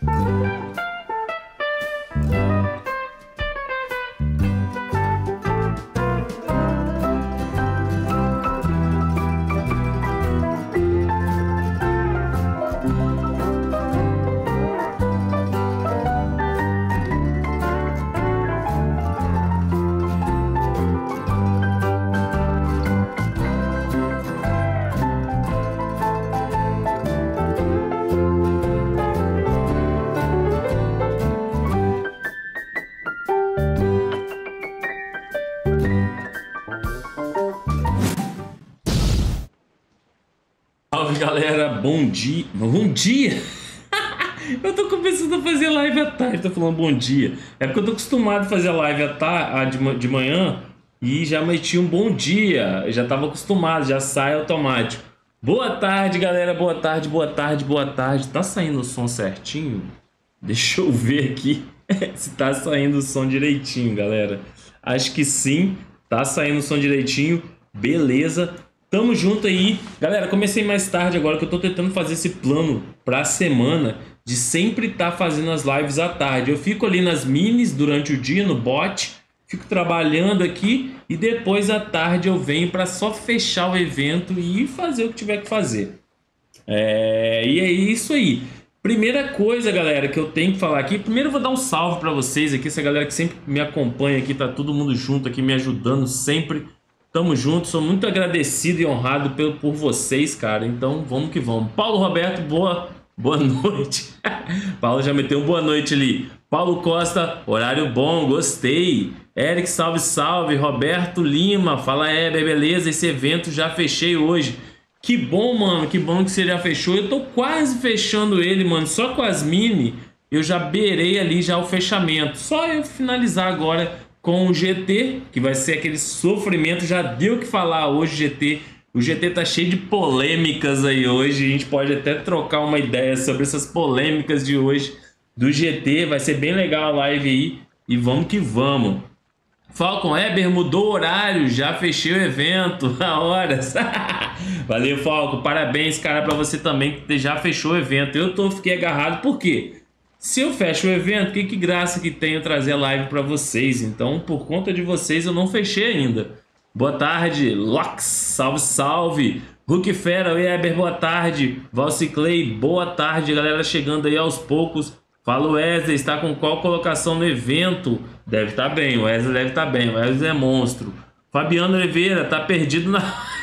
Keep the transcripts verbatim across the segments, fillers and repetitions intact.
Salve galera, bom dia, bom dia, eu tô começando a fazer live à tarde, tô falando bom dia, é porque eu tô acostumado a fazer live à tarde, de manhã e já meti um bom dia, eu já tava acostumado, já sai automático. Boa tarde galera, boa tarde, boa tarde, boa tarde, tá saindo o som certinho? Deixa eu ver aqui se tá saindo o som direitinho galera, acho que sim, tá saindo o som direitinho, beleza. Tamo junto aí. Galera, comecei mais tarde agora que eu tô tentando fazer esse plano pra semana de sempre estar tá fazendo as lives à tarde. Eu fico ali nas minis durante o dia, no bot, fico trabalhando aqui e depois à tarde eu venho pra só fechar o evento e fazer o que tiver que fazer. É... E é isso aí. Primeira coisa, galera, que eu tenho que falar aqui. Primeiro eu vou dar um salve pra vocês aqui, essa galera que sempre me acompanha aqui, tá todo mundo junto aqui me ajudando sempre. Tamo junto, sou muito agradecido e honrado por, por vocês, cara. Então, vamos que vamos. Paulo Roberto, boa, boa noite. Paulo já meteu um boa noite ali. Paulo Costa, horário bom, gostei. Eric, salve, salve. Roberto Lima, fala, é, beleza, esse evento já fechei hoje. Que bom, mano, que bom que você já fechou. Eu tô quase fechando ele, mano. Só com as mini, eu já beirei ali já o fechamento. Só eu finalizar agora com o G T, que vai ser aquele sofrimento, já deu o que falar hoje, G T. O G T tá cheio de polêmicas aí hoje, a gente pode até trocar uma ideia sobre essas polêmicas de hoje do G T, vai ser bem legal a live aí, e vamos que vamos. Falcon Eber mudou o horário, já fechei o evento, a horas. Valeu, Falcon, parabéns, cara, pra você também que já fechou o evento. Eu tô, fiquei agarrado, por quê? Se eu fecho o evento, que, que graça que tem eu trazer a live para vocês? Então, por conta de vocês, eu não fechei ainda. Boa tarde, Lox, salve, salve. Hulk Fera, Weber, boa tarde. Valciclay, boa tarde, galera chegando aí aos poucos. Fala, Wesley, está com qual colocação no evento? Deve estar tá bem, o Wesley deve estar tá bem, o Wesley é monstro. Fabiano Oliveira, tá perdido na...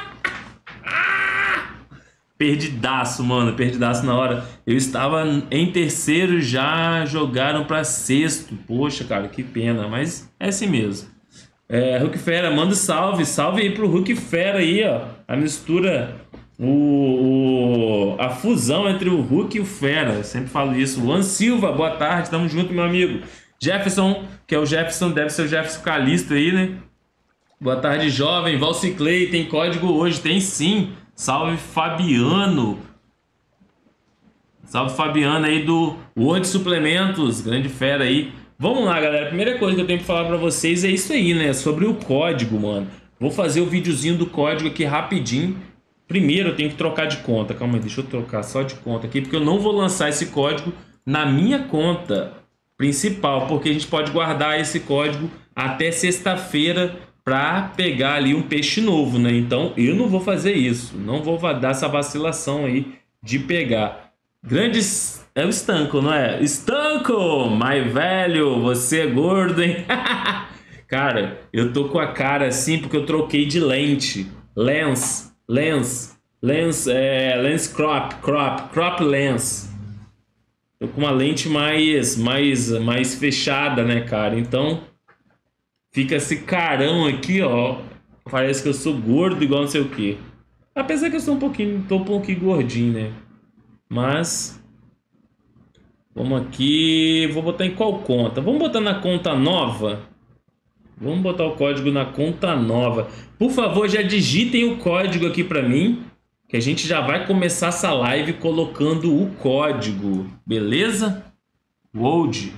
Perdidaço, mano, perdidaço na hora. Eu estava em terceiro, já jogaram para sexto. Poxa, cara, que pena, mas é assim mesmo. É, Hulk Fera, manda salve, salve aí pro Hulk Fera aí, ó. A mistura, o, o, a fusão entre o Hulk e o Fera. Eu sempre falo isso. Luan Silva, boa tarde, tamo junto, meu amigo. Jefferson, que é o Jefferson, deve ser o Jefferson Calisto aí, né? Boa tarde, jovem. Valciclay, tem código hoje? Tem sim. Salve Fabiano. Salve Fabiano aí do Word Suplementos, grande fera aí. Vamos lá, galera. A primeira coisa que eu tenho que falar pra vocês é isso aí, né? Sobre o código, mano. Vou fazer o videozinho do código aqui rapidinho. Primeiro eu tenho que trocar de conta. Calma aí, deixa eu trocar só de conta aqui, porque eu não vou lançar esse código na minha conta principal, porque a gente pode guardar esse código até sexta-feira para pegar ali um peixe novo, né? Então eu não vou fazer isso, não vou dar essa vacilação aí de pegar. Grandes... É o Stanco, não é? Stanco, mais velho, você é gordo, hein? Cara, eu tô com a cara assim porque eu troquei de lente. Lens, lens, lens, é, lens crop, crop, crop lens. Tô com uma lente mais, mais, mais fechada, né, cara? Então fica esse carão aqui, ó. Parece que eu sou gordo igual não sei o que. Apesar que eu sou um pouquinho, tô um pouquinho gordinho, né? Mas vamos aqui, vou botar em qual conta? Vamos botar na conta nova. Vamos botar o código na conta nova. Por favor, já digitem o código aqui para mim, que a gente já vai começar essa live colocando o código, beleza? Wold.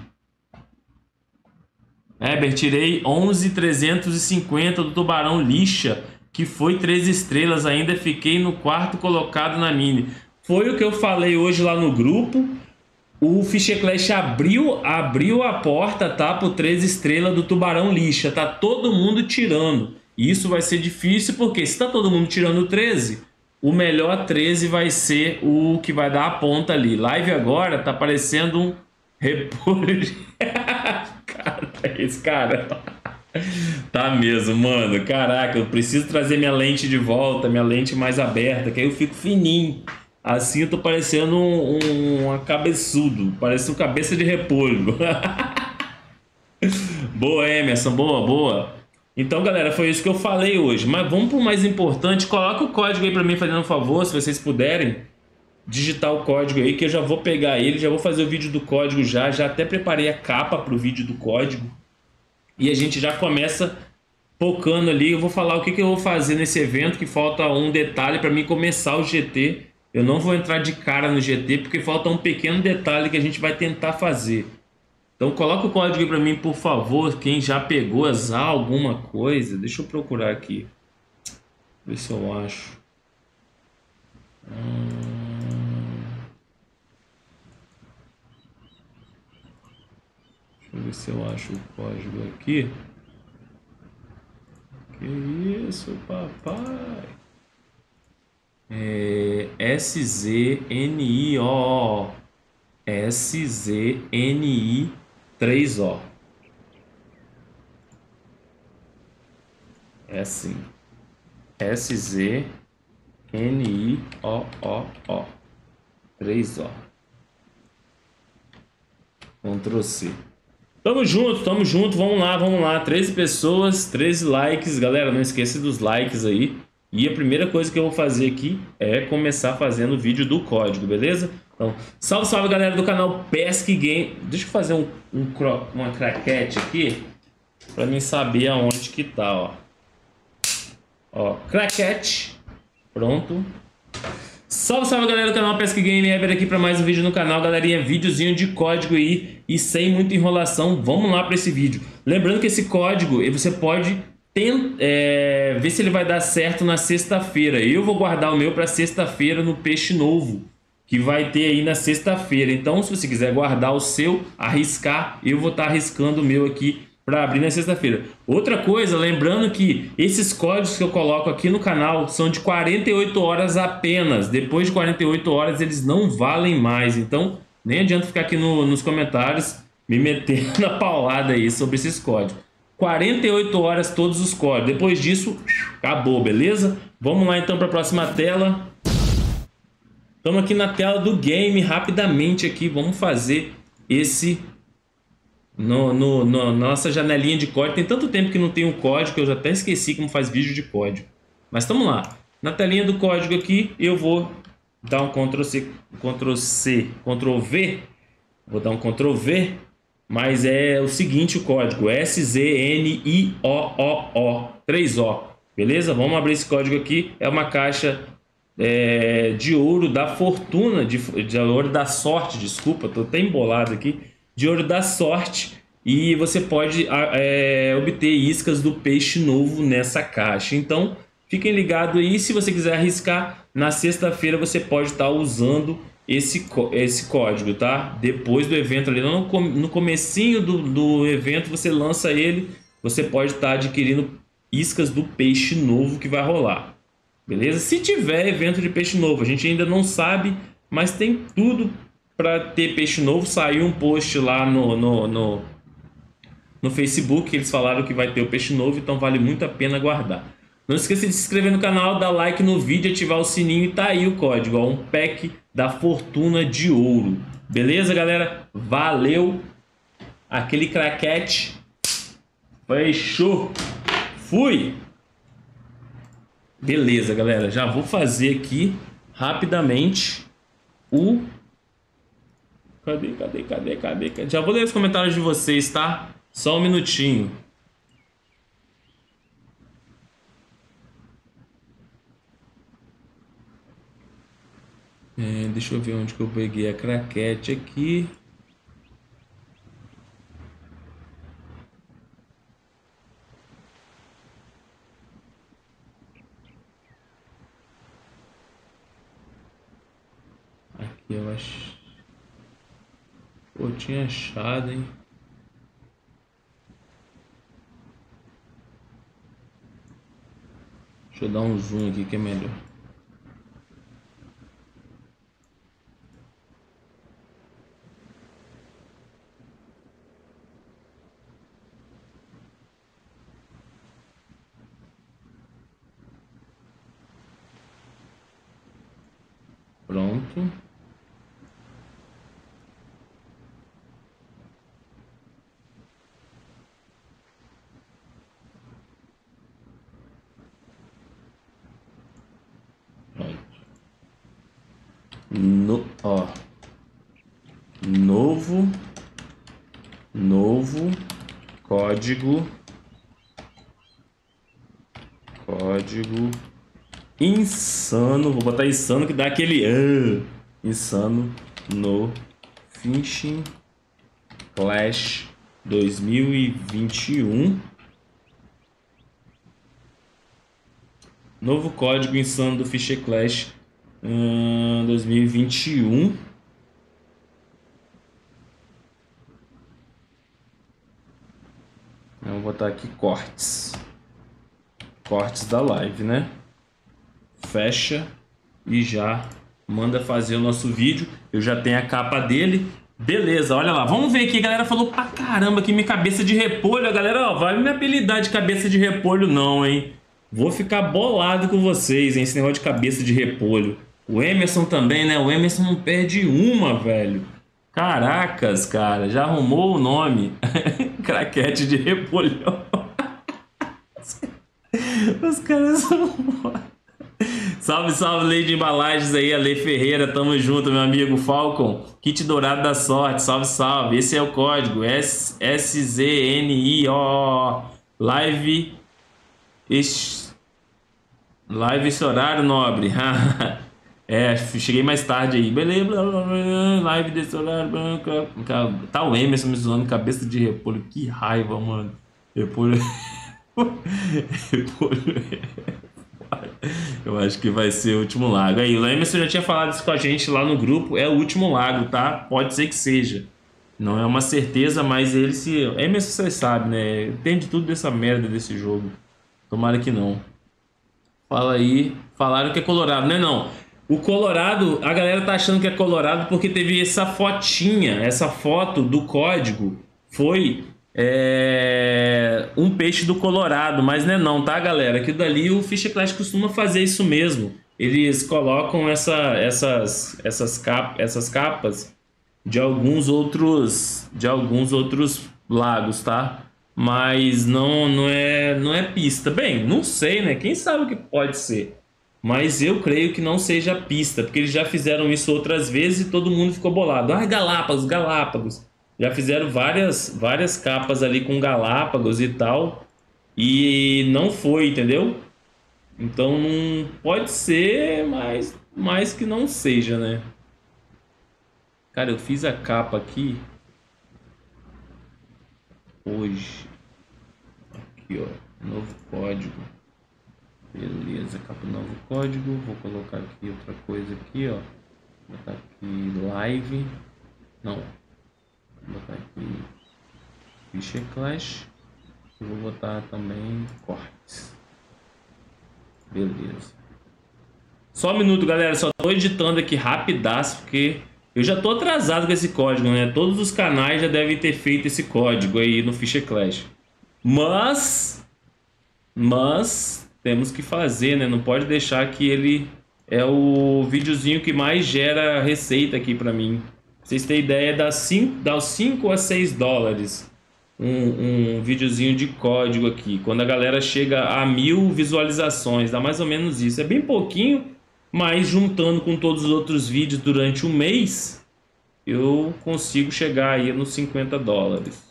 Heber, tirei onze mil trezentos e cinquenta do Tubarão Lixa, que foi três estrelas, ainda fiquei no quarto colocado na mini. Foi o que eu falei hoje lá no grupo. O Fischer Clash abriu, abriu a porta, tá? Pro três estrelas do Tubarão Lixa. Tá todo mundo tirando. E isso vai ser difícil porque se tá todo mundo tirando o treze, o melhor treze vai ser o que vai dar a ponta ali. Live agora tá parecendo um repolho de... Cara, esse cara... Tá mesmo, mano. Caraca, eu preciso trazer minha lente de volta, minha lente mais aberta, que aí eu fico fininho. Assim eu tô parecendo um, um, um cabeçudo, parece um cabeça de repolho. Boa, Emerson, boa, boa. Então, galera, foi isso que eu falei hoje. Mas vamos pro mais importante. Coloca o código aí pra mim, fazendo um favor, se vocês puderem digitar o código aí, que eu já vou pegar ele, já vou fazer o vídeo do código já. Já até preparei a capa pro vídeo do código. E a gente já começa focando ali. Eu vou falar o que, que eu vou fazer nesse evento, que falta um detalhe para mim começar o G T. Eu não vou entrar de cara no G T, porque falta um pequeno detalhe que a gente vai tentar fazer. Então coloca o código aí para mim, por favor. Quem já pegou as alguma coisa. Deixa eu procurar aqui. Ver se eu acho. Hum... Deixa eu ver se eu acho o código aqui. Que isso, papai? É S Z N I O. S Z N I três O. É assim. S Z N I O O O. três O. Ctrl C. Tamo junto, tamo junto, vamos lá, vamos lá. treze pessoas, treze likes. Galera, não esqueça dos likes aí. E a primeira coisa que eu vou fazer aqui é começar fazendo o vídeo do código, beleza? Então, salve, salve, galera do canal Pesque Game. Deixa eu fazer um, um cro... uma craquete aqui pra mim saber aonde que tá, ó. Ó, craquete. Pronto. Salve, salve, galera do canal Pesque Game, Ever aqui para mais um vídeo no canal, galerinha, videozinho de código aí e sem muita enrolação, vamos lá para esse vídeo. Lembrando que esse código você pode tem, é, ver se ele vai dar certo na sexta-feira. Eu vou guardar o meu para sexta-feira no Peixe Novo, que vai ter aí na sexta-feira. Então, se você quiser guardar o seu, arriscar, eu vou estar arriscando o meu aqui para abrir na sexta-feira. Outra coisa, lembrando que esses códigos que eu coloco aqui no canal são de quarenta e oito horas apenas. Depois de quarenta e oito horas eles não valem mais. Então nem adianta ficar aqui no, nos comentários me meter na paulada aí sobre esses códigos. quarenta e oito horas todos os códigos. Depois disso, acabou, beleza? Vamos lá então para a próxima tela. Estamos aqui na tela do game rapidamente aqui. Vamos fazer esse... No, no, no, nossa janelinha de código. Tem tanto tempo que não tem um código que eu já até esqueci como faz vídeo de código. Mas vamos lá. Na telinha do código aqui eu vou dar um Ctrl C, Ctrl C, Ctrl V. Vou dar um Ctrl V. Mas é o seguinte o código. S Z N I O O O. três O. Beleza? Vamos abrir esse código aqui. É uma caixa é, de ouro da fortuna. De, de ouro da sorte. Desculpa, estou até embolado aqui. De ouro da sorte, e você pode é, obter iscas do Peixe Novo nessa caixa. Então fiquem ligados aí, se você quiser arriscar na sexta-feira você pode estar usando esse, esse código, tá? Depois do evento ali, no, no comecinho do, do evento você lança ele, você pode estar adquirindo iscas do Peixe Novo que vai rolar, beleza? Se tiver evento de Peixe Novo, a gente ainda não sabe, mas tem tudo para ter peixe novo. Saiu um post lá no, no, no, no Facebook, eles falaram que vai ter o peixe novo, então vale muito a pena guardar. Não esqueça de se inscrever no canal, dar like no vídeo, ativar o sininho e tá aí o código, ó, um pack da fortuna de ouro. Beleza, galera? Valeu! Aquele craquete. Fechou! Fui! Beleza, galera, já vou fazer aqui rapidamente o... Cadê, cadê, cadê, cadê, cadê? Já vou ler os comentários de vocês, tá? Só um minutinho. É, deixa eu ver onde que eu peguei a craquete aqui. Aqui eu acho... Pô, tinha achado, hein? Deixa eu dar um zoom aqui que é melhor. Pronto. No, ó, novo, novo código, código insano. Vou botar insano que dá aquele uh, insano no Fishing Clash dois mil e vinte e um. Novo código insano do Fishing Clash hum, dois mil e vinte e um. Eu vou botar aqui cortes. Cortes da live, né? Fecha e já manda fazer o nosso vídeo. Eu já tenho a capa dele. Beleza, olha lá. Vamos ver aqui. A galera falou pra caramba que minha cabeça de repolho. A galera, ó, vai me apelidar de cabeça de repolho não, hein? Vou ficar bolado com vocês, hein? Esse negócio de cabeça de repolho. O Emerson também, né? O Emerson não perde uma, velho. Caracas, cara. Já arrumou o nome. Craquete de repolhão. Os caras são... Salve, salve, Lei de Embalagens aí, a Lei Ferreira, tamo junto, meu amigo Falcon. Kit Dourado da Sorte, salve, salve. Esse é o código, S Z N I O. Live... Este... Live esse horário, nobre. É, cheguei mais tarde aí. Beleza, blá, blá, blá, live desse horário. Tá o Emerson me zoando cabeça de repolho. Que raiva, mano. Repolho... repolho... Eu acho que vai ser o último lago. Aí, o Emerson já tinha falado isso com a gente lá no grupo. É o último lago, tá? Pode ser que seja. Não é uma certeza, mas ele se... Emerson, vocês sabem, né? Entende tudo dessa merda desse jogo. Tomara que não. Fala aí. Falaram que é Colorado, né? Não. O Colorado, a galera tá achando que é Colorado porque teve essa fotinha. Essa foto do código foi... É um peixe do Colorado, mas não é não, tá, galera? Aquilo dali o Fishing Clash costuma fazer isso mesmo. Eles colocam essa, essas, essas, cap, essas capas de alguns outros de alguns outros lagos, tá? Mas não, não é não é pista. Bem, não sei, né? Quem sabe o que pode ser. Mas eu creio que não seja pista, porque eles já fizeram isso outras vezes e todo mundo ficou bolado. Ah, Galápagos, Galápagos. Já fizeram várias, várias capas ali com Galápagos e tal. E não foi, entendeu? Então não pode ser, mas mais que não seja, né? Cara, eu fiz a capa aqui hoje. Aqui, ó. Novo código. Beleza, capa novo código. Vou colocar aqui outra coisa aqui, ó. Vou botar aqui live. Não. Vou botar aqui Fishing Clash. E vou botar também cortes. Beleza. Só um minuto, galera. Só tô editando aqui rapidaço, porque eu já tô atrasado com esse código, né? Todos os canais já devem ter feito esse código aí no Fishing Clash. Mas... Mas... Temos que fazer, né? Não pode deixar que ele... É o videozinho que mais gera receita aqui pra mim. Pra vocês terem ideia, dá cinco a seis dólares um, um videozinho de código aqui. Quando a galera chega a mil visualizações, dá mais ou menos isso. É bem pouquinho, mas juntando com todos os outros vídeos durante um mês, eu consigo chegar aí nos cinquenta dólares.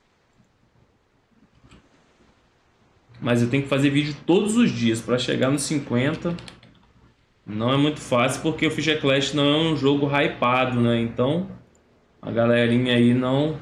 Mas eu tenho que fazer vídeo todos os dias para chegar nos cinquenta. Não é muito fácil porque o Fishing Clash não é um jogo hypado, né? Então a galerinha aí não...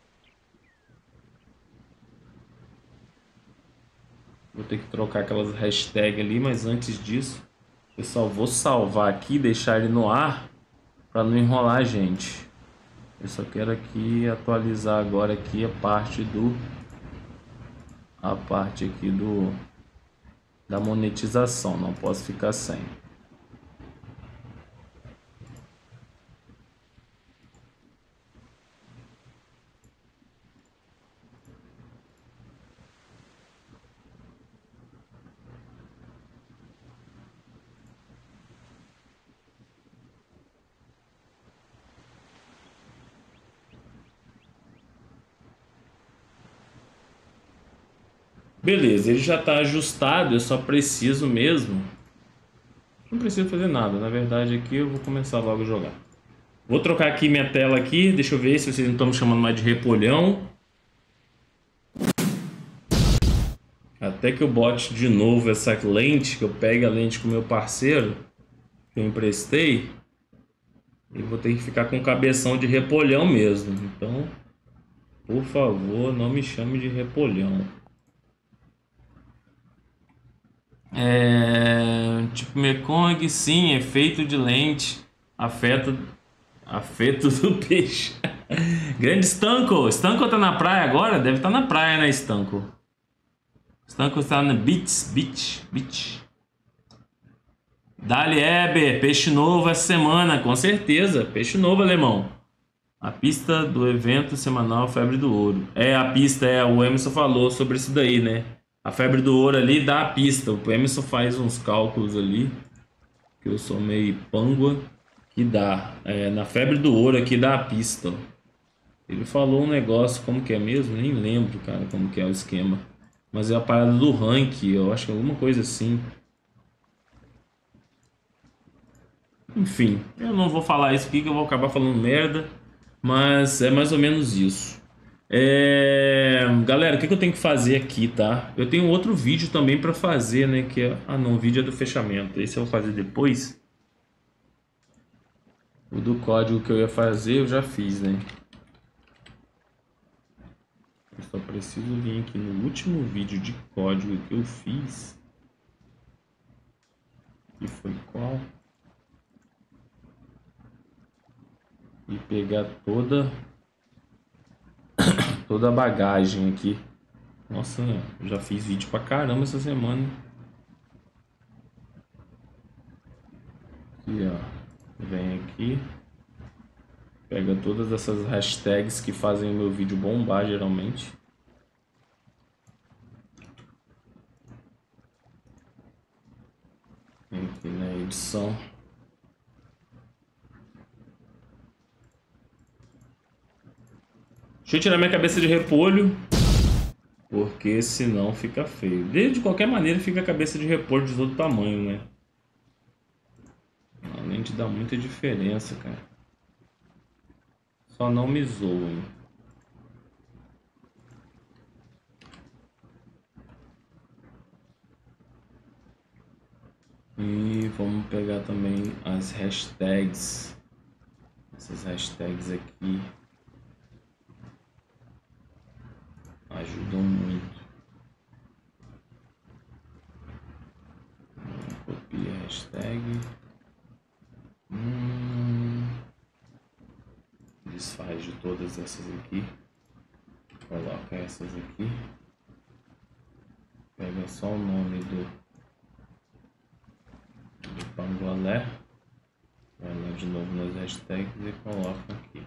Vou ter que trocar aquelas hashtags ali, mas antes disso, pessoal, vou salvar aqui, deixar ele no ar para não enrolar a gente. Eu só quero aqui atualizar agora aqui a parte do a parte aqui do da monetização, não posso ficar sem. Beleza, ele já está ajustado, eu só preciso mesmo. Não preciso fazer nada, na verdade aqui eu vou começar logo a jogar. Vou trocar aqui minha tela aqui, deixa eu ver se vocês não estão me chamando mais de repolhão. Até que eu bote de novo essa lente, que eu pegue a lente com o meu parceiro, que eu emprestei. E vou ter que ficar com cabeção de repolhão mesmo. Então, por favor, não me chame de repolhão. É, tipo Mekong, sim, efeito de lente afeta afeto do peixe. Grande Stanko, Stanko tá na praia agora? Deve estar tá na praia, né, Stanko? Stanko está na beach, beach, beach. Dali Eber, peixe novo essa semana, com certeza, peixe novo, alemão. A pista do evento semanal Febre do Ouro. É, a pista, é, o Emerson falou sobre isso daí, né? A Febre do Ouro ali dá a pista. O Emerson faz uns cálculos ali, que eu sou meio pangua, que dá. É, na Febre do Ouro aqui dá a pista. Ele falou um negócio, como que é mesmo? Nem lembro, cara, como que é o esquema. Mas é a parada do rank, eu acho que é alguma coisa assim. Enfim, eu não vou falar isso aqui que eu vou acabar falando merda. Mas é mais ou menos isso. É... Galera, o que, que eu tenho que fazer aqui, tá? Eu tenho outro vídeo também pra fazer, né? Que é... Ah, não, o vídeo é do fechamento. Esse eu vou fazer depois. O do código que eu ia fazer, eu já fiz, né? Eu só preciso vir aqui no último vídeo de código que eu fiz. Que foi qual? E pegar toda... toda a bagagem aqui. Nossa, eu já fiz vídeo pra caramba essa semana. Aqui, ó. Vem aqui. Pega todas essas hashtags que fazem o meu vídeo bombar, geralmente. Vem aqui na edição. Deixa eu tirar minha cabeça de repolho, porque senão fica feio. De qualquer maneira fica a cabeça de repolho de todo tamanho, né? Além de dar muita diferença, cara. Só não me zoem. E vamos pegar também as hashtags. Essas hashtags aqui ajudam muito. Copia a hashtag. Hum. Desfaz de todas essas aqui. Coloca essas aqui. Pega só o nome do, do pangolé. Vai lá de novo nas hashtags e coloca aqui.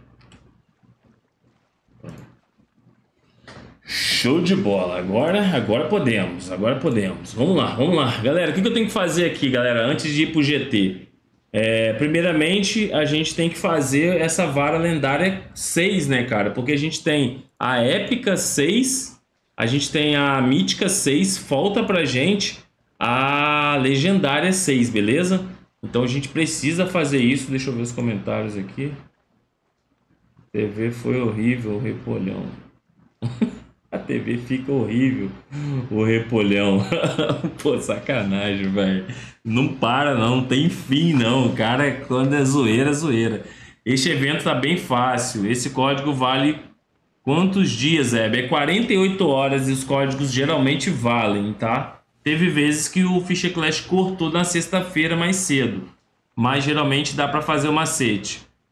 Pronto. Show de bola, agora, agora podemos, agora podemos. Vamos lá, vamos lá. Galera, o que eu tenho que fazer aqui, galera, antes de ir pro G T? É, primeiramente, a gente tem que fazer essa vara lendária seis, né, cara? Porque a gente tem a épica seis, a gente tem a mítica seis, falta pra gente a legendária seis, beleza? Então a gente precisa fazer isso. Deixa eu ver os comentários aqui. T V foi horrível, repolhão. A T V fica horrível, o repolhão. Pô, sacanagem, velho. Não para não, não tem fim não. Cara, quando é zoeira, é zoeira. Este evento tá bem fácil. Esse código vale quantos dias, Hebe? É quarenta e oito horas e os códigos geralmente valem, tá? Teve vezes que o Fischer Clash cortou na sexta-feira mais cedo, mas geralmente dá pra fazer o macete.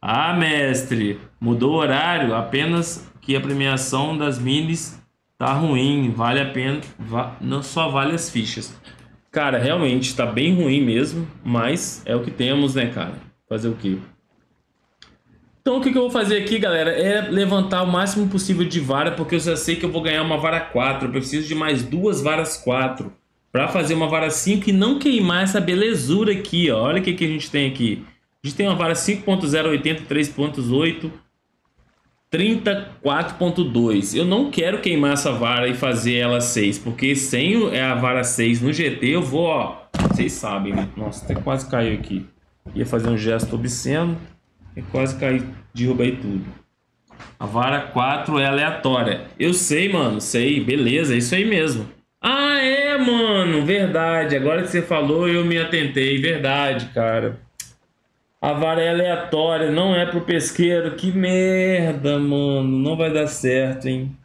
Ah, mestre, mudou o horário, apenas que a premiação das minis tá ruim, vale a pena, va não só vale as fichas. Cara, realmente tá bem ruim mesmo, mas é o que temos, né, cara? Fazer o quê? Então o que que eu vou fazer aqui, galera, é levantar o máximo possível de vara, porque eu já sei que eu vou ganhar uma vara quatro, eu preciso de mais duas varas quatro para fazer uma vara cinco e não queimar essa belezura aqui, ó. Olha o que que a gente tem aqui. A gente tem uma vara cinco ponto zero oitenta, três ponto oito, trinta e quatro ponto dois. Eu não quero queimar essa vara e fazer ela seis, porque sem a vara seis no G T eu vou, ó. Vocês sabem, né? Nossa, até quase caiu aqui. Ia fazer um gesto obsceno e quase caí, derrubei tudo. A vara quatro é aleatória. Eu sei, mano, sei, beleza, é isso aí mesmo. Ah, é, mano, verdade. Agora que você falou, eu me atentei, verdade, cara. A vara é aleatória, não é pro pesqueiro. Que merda, mano. Não vai dar certo, hein?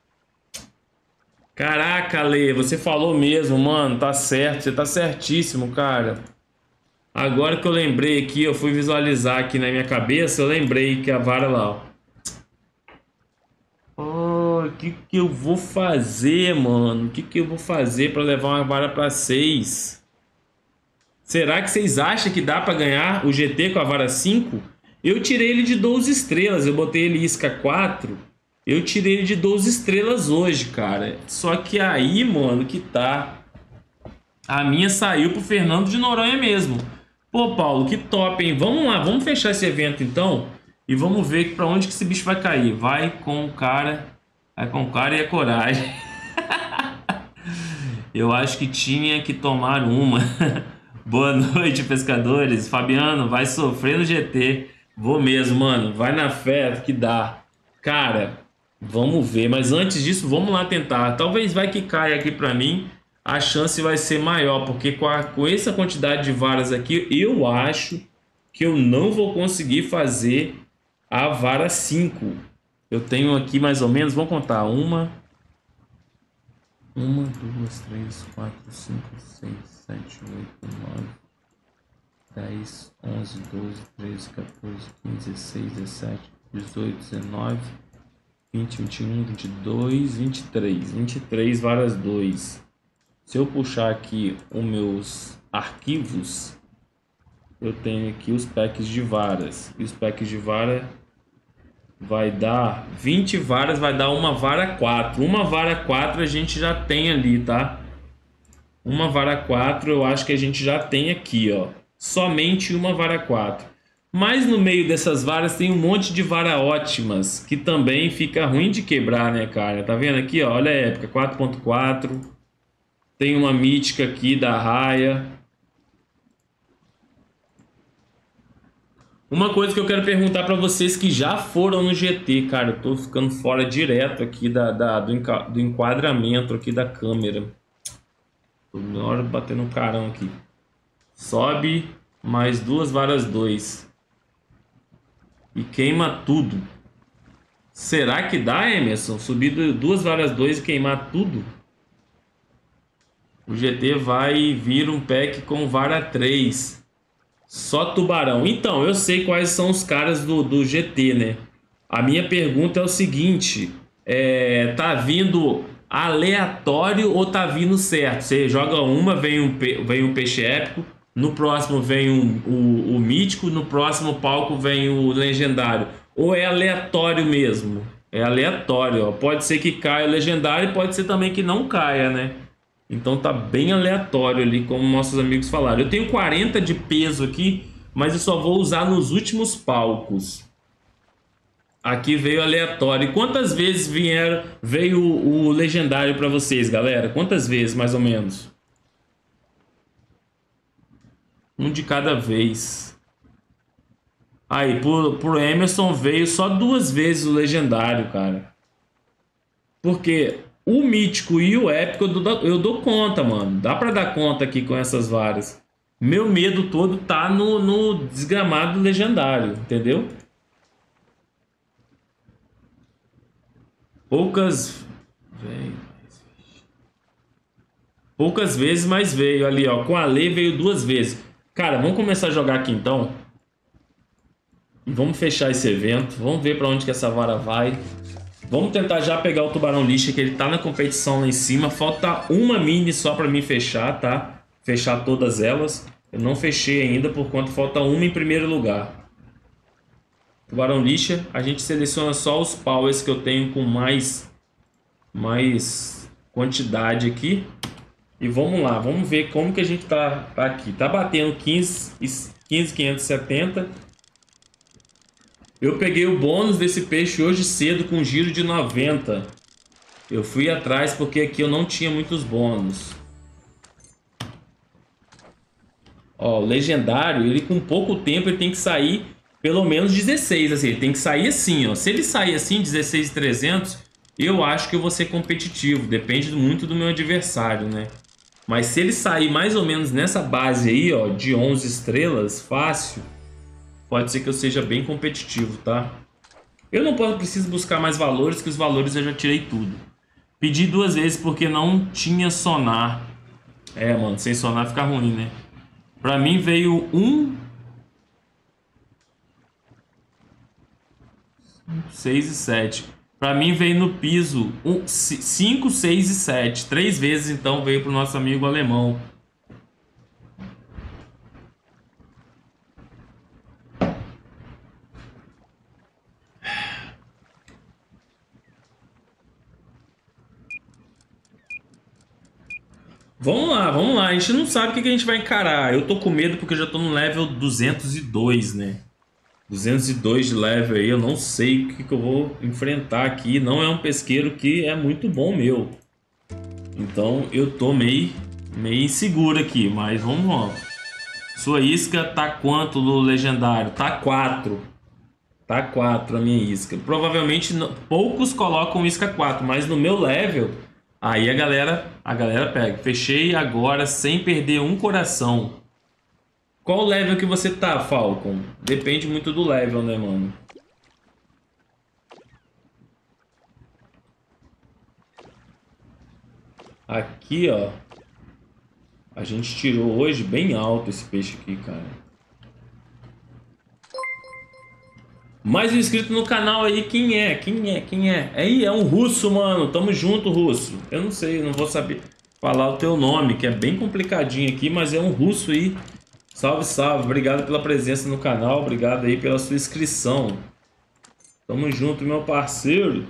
Caraca, Lê, você falou mesmo, mano. Tá certo, você tá certíssimo, cara. Agora que eu lembrei aqui, eu fui visualizar aqui na minha cabeça, eu lembrei que a vara lá, ó. O que que eu vou fazer, mano? O que que eu vou fazer pra levar uma vara pra seis? Será que vocês acham que dá pra ganhar o G T com a vara cinco? Eu tirei ele de doze estrelas, eu botei ele isca quatro. Eu tirei ele de doze estrelas hoje, cara. Só que aí, mano, que tá. A minha saiu pro Fernando de Noronha mesmo. Pô, Paulo, que top, hein? Vamos lá, vamos fechar esse evento então. E vamos ver pra onde que esse bicho vai cair. Vai com o cara. Vai com o cara e a coragem. Eu acho que tinha que tomar uma. Boa noite, pescadores. Fabiano, vai sofrer no G T. Vou mesmo, mano. Vai na fé que dá. Cara, vamos ver. Mas antes disso, vamos lá tentar. Talvez vai que caia aqui pra mim. A chance vai ser maior. Porque com, a, com essa quantidade de varas aqui, eu acho que eu não vou conseguir fazer a vara cinco. Eu tenho aqui mais ou menos, vamos contar. Uma, uma, duas, três, quatro, cinco, seis, sete, oito, nove, dez, onze, doze, treze, quatorze, quinze, dezesseis, dezessete, dezoito, dezenove, vinte, vinte e um, vinte e dois, vinte e três. vinte e três varas dois. Se eu puxar aqui os meus arquivos, eu tenho aqui os packs de varas. E os packs de vara vai dar vinte varas, vai dar uma vara quatro. Uma vara quatro a gente já tem ali, tá? Uma vara quatro eu acho que a gente já tem aqui, ó. Somente uma vara quatro. Mas no meio dessas varas tem um monte de vara ótimas, que também fica ruim de quebrar, né, cara? Tá vendo aqui, ó? Olha a época, quatro ponto quatro. Tem uma mítica aqui da raia. Uma coisa que eu quero perguntar pra vocês que já foram no G T, cara. Eu tô ficando fora direto aqui da, da, do, enca, do enquadramento aqui da câmera. Tô na hora de bater no carão aqui. Sobe mais duas varas dois. E queima tudo. Será que dá, Emerson? Subir duas varas dois e queimar tudo? O G T vai vir um pack com vara três. Só tubarão. Então, eu sei quais são os caras do, do G T, né? A minha pergunta é o seguinte. É, tá vindo aleatório ou tá vindo certo? Você joga uma, vem um, vem um peixe épico. No próximo vem um, o, o mítico. No próximo palco vem o legendário. Ou é aleatório mesmo? É aleatório, ó. Pode ser que caia o legendário e pode ser também que não caia, né? Então tá bem aleatório ali, como nossos amigos falaram. Eu tenho quarenta de peso aqui, mas eu só vou usar nos últimos palcos. Aqui veio aleatório. E quantas vezes vieram, veio o, o legendário para vocês, galera? Quantas vezes, mais ou menos? Um de cada vez. Aí, por, por Emerson veio só duas vezes o legendário, cara. Porque o mítico e o épico eu dou, eu dou conta, mano. Dá pra dar conta aqui com essas varas. Meu medo todo tá no, no desgramado legendário, entendeu? Poucas... Veio. Poucas vezes, mas veio ali, ó. Com a Lei veio duas vezes. Cara, vamos começar a jogar aqui então. E vamos fechar esse evento. Vamos ver pra onde que essa vara vai. Vamos tentar já pegar o tubarão lixa, que ele tá na competição lá em cima. Falta uma mini só pra mim fechar, tá? Fechar todas elas. Eu não fechei ainda, por quanto falta uma em primeiro lugar. Tubarão lixa, a gente seleciona só os powers que eu tenho com mais, mais quantidade aqui. E vamos lá, vamos ver como que a gente tá, tá aqui. Tá batendo quinze mil quinhentos e setenta. Eu peguei o bônus desse peixe hoje cedo com giro de noventa. Eu fui atrás porque aqui eu não tinha muitos bônus. Ó, o legendário, ele com pouco tempo ele tem que sair pelo menos dezesseis, assim, ele tem que sair assim, ó. Se ele sair assim, dezesseis mil e trezentos, eu acho que eu vou ser competitivo, depende muito do meu adversário, né? Mas se ele sair mais ou menos nessa base aí, ó, de onze estrelas, fácil, pode ser que eu seja bem competitivo, tá? Eu não posso, preciso buscar mais valores, que os valores eu já tirei tudo. Pedi duas vezes porque não tinha sonar. É, mano, sem sonar fica ruim, né? Pra mim veio um, seis e sete. Pra mim veio no piso um, cinco, seis e sete. Três vezes então veio pro nosso amigo alemão. Vamos lá, vamos lá. A gente não sabe o que a gente vai encarar. Eu tô com medo porque eu já tô no level duzentos e dois, né? duzentos e dois de level aí. Eu não sei o que, que eu vou enfrentar aqui. Não é um pesqueiro que é muito bom meu. Então eu tô meio, meio inseguro aqui. Mas vamos lá. Sua isca tá quanto no legendário? Tá quatro. Tá quatro a minha isca. Provavelmente poucos colocam isca quatro. Mas no meu level... Aí a galera, a galera pega. Fechei agora sem perder um coração. Qual level que você tá, Falcon? Depende muito do level, né, mano? Aqui, ó. A gente tirou hoje bem alto esse peixe aqui, cara. Mais um inscrito no canal aí, quem é? Quem é? Quem é? Aí, é um russo, mano. Tamo junto, russo. Eu não sei, eu não vou saber falar o teu nome, que é bem complicadinho aqui, mas é um russo aí. Salve, salve. Obrigado pela presença no canal. Obrigado aí pela sua inscrição. Tamo junto, meu parceiro.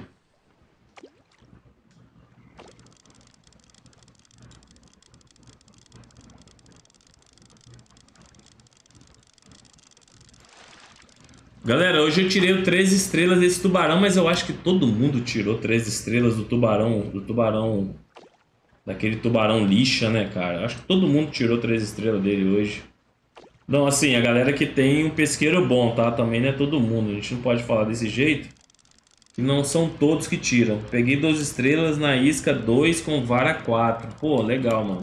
Galera, hoje eu tirei o três estrelas desse tubarão, mas eu acho que todo mundo tirou três estrelas do tubarão, do tubarão, daquele tubarão lixa, né, cara? Acho que todo mundo tirou três estrelas dele hoje. Não, assim, a galera que tem um pesqueiro bom, tá? Também não é todo mundo, a gente não pode falar desse jeito. Que não são todos que tiram. Peguei duas estrelas na isca dois com vara quatro. Pô, legal, mano.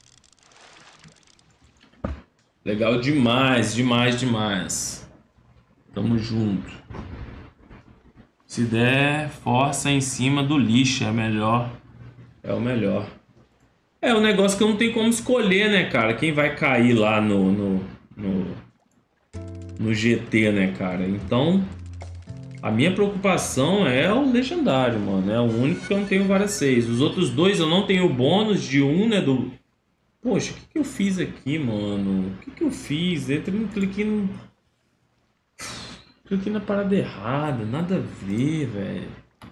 Legal demais, demais, demais. Tamo junto. Se der, força em cima do lixo, é melhor. É o melhor. É um negócio que eu não tenho como escolher, né, cara? Quem vai cair lá no, no, no, no G T, né, cara? Então, a minha preocupação é o legendário, mano. É o único que eu não tenho vara seis. Os outros dois eu não tenho bônus de um, né, do... Poxa, o que, que eu fiz aqui, mano? O que, que eu fiz? Eu cliquei no... Cliquei na parada errada, nada a ver, velho.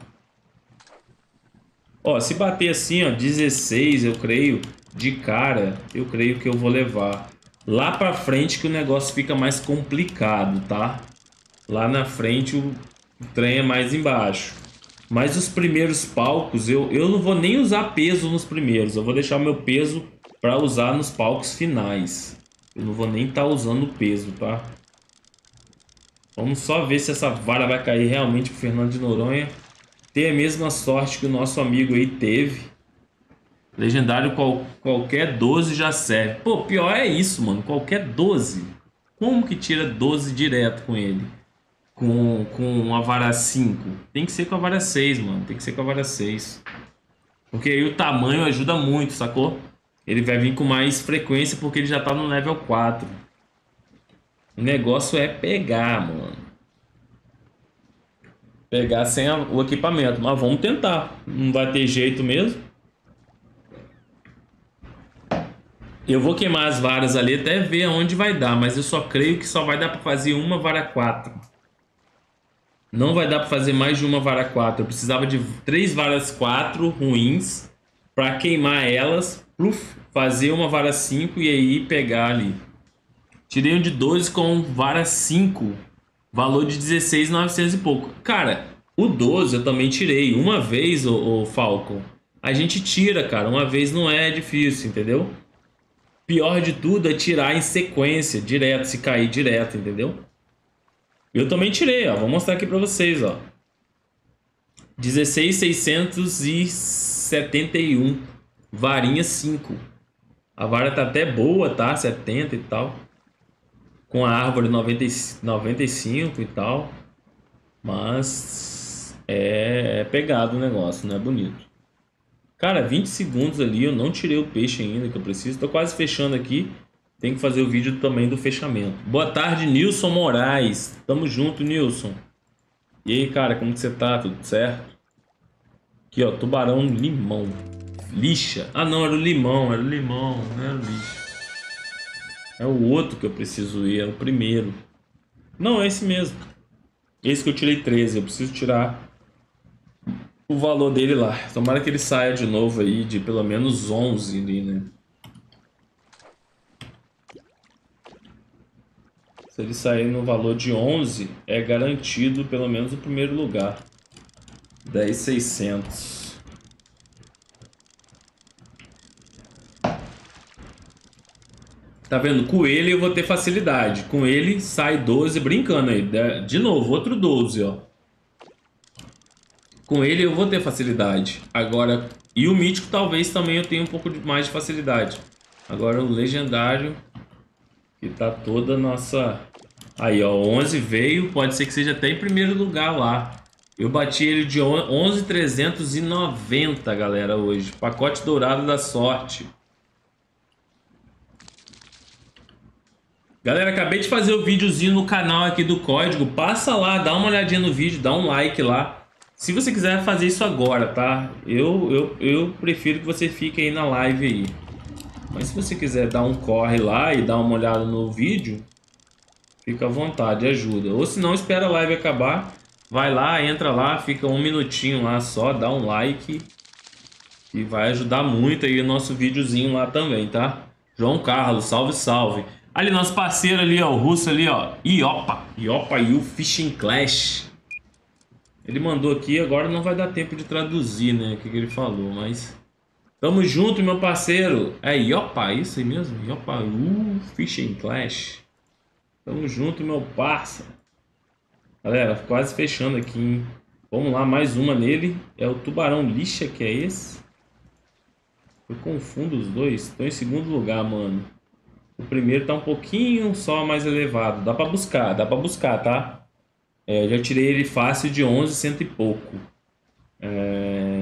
Ó, se bater assim, ó, dezesseis, eu creio, de cara, eu creio que eu vou levar. Lá pra frente que o negócio fica mais complicado, tá? Lá na frente o, o trem é mais embaixo. Mas os primeiros palcos, eu, eu não vou nem usar peso nos primeiros. Eu vou deixar o meu peso pra usar nos palcos finais. Eu não vou nem estar usando o peso, tá? Vamos só ver se essa vara vai cair realmente pro Fernando de Noronha. Ter a mesma sorte que o nosso amigo aí teve. Legendário qual, qualquer doze já serve. Pô, pior é isso, mano. Qualquer doze. Como que tira doze direto com ele? Com, com a vara cinco. Tem que ser com a vara seis, mano. Tem que ser com a vara seis. Porque aí o tamanho ajuda muito, sacou? Ele vai vir com mais frequência porque ele já tá no level quatro. O negócio é pegar, mano. pegar sem a, o equipamento. Mas vamos tentar. Não vai ter jeito mesmo. Eu vou queimar as varas ali até ver aonde vai dar. Mas eu só creio que só vai dar para fazer uma vara quatro. Não vai dar para fazer mais de uma vara quatro. Eu precisava de três varas quatro ruins para queimar elas. Pluf, fazer uma vara cinco e aí pegar ali. Tirei um de doze com vara cinco. Valor de dezesseis mil e novecentos e pouco. Cara, o doze eu também tirei. Uma vez, o, o Falcon. A gente tira, cara. Uma vez não é difícil, entendeu? Pior de tudo é tirar em sequência, direto, se cair direto, entendeu? Eu também tirei, ó. Vou mostrar aqui pra vocês, ó. dezesseis mil seiscentos e setenta e um. Varinha cinco. A vara tá até boa, tá? setenta e tal. Com a árvore noventa e cinco e tal. Mas é, é pegado o negócio, não é bonito. Cara, vinte segundos ali, eu não tirei o peixe ainda que eu preciso. Tô quase fechando aqui. Tem que fazer o vídeo também do fechamento. Boa tarde, Nilson Moraes. Tamo junto, Nilson. E aí, cara, como que você tá? Tudo certo? Aqui, ó, tubarão limão. Lixa. Ah, não, era o limão, era o limão, não era o lixa. É o outro que eu preciso ir, é o primeiro. Não, é esse mesmo. Esse que eu tirei treze, eu preciso tirar o valor dele lá. Tomara que ele saia de novo aí de pelo menos onze ali, né? Se ele sair no valor de onze, é garantido pelo menos o primeiro lugar. dez mil e seiscentos. Tá vendo? Com ele eu vou ter facilidade. Com ele sai doze, brincando aí. De novo, outro doze, ó. Com ele eu vou ter facilidade. Agora, e o mítico talvez também eu tenha um pouco mais de facilidade. Agora o legendário, que tá toda a nossa... Aí, ó, onze veio, pode ser que seja até em primeiro lugar lá. Eu bati ele de onze mil trezentos e noventa, galera, hoje. Pacote dourado da sorte. Galera, acabei de fazer o videozinho no canal aqui do código. Passa lá, dá uma olhadinha no vídeo, dá um like lá. Se você quiser fazer isso agora, tá? Eu, eu, eu prefiro que você fique aí na live aí. Mas se você quiser dar um corre lá e dar uma olhada no vídeo, fica à vontade, ajuda. Ou se não, espera a live acabar. Vai lá, entra lá, fica um minutinho lá só, dá um like. E vai ajudar muito aí o nosso videozinho lá também, tá? João Carlos, salve, salve. Ali, nosso parceiro ali, ó, o russo ali, ó, Iopa, Iopa e o Fishing Clash. Ele mandou aqui, agora não vai dar tempo de traduzir, né, o que, que ele falou, mas... Tamo junto, meu parceiro. É Iopa, isso aí mesmo? Iopa, o Fishing Clash. Tamo junto, meu parça. Galera, quase fechando aqui, hein? Vamos lá, mais uma nele. É o tubarão lixa, que é esse? Eu confundo os dois. Estou em segundo lugar, mano. O primeiro tá um pouquinho só mais elevado. Dá pra buscar, dá pra buscar, tá? É, já tirei ele fácil de onze, cento e pouco. É...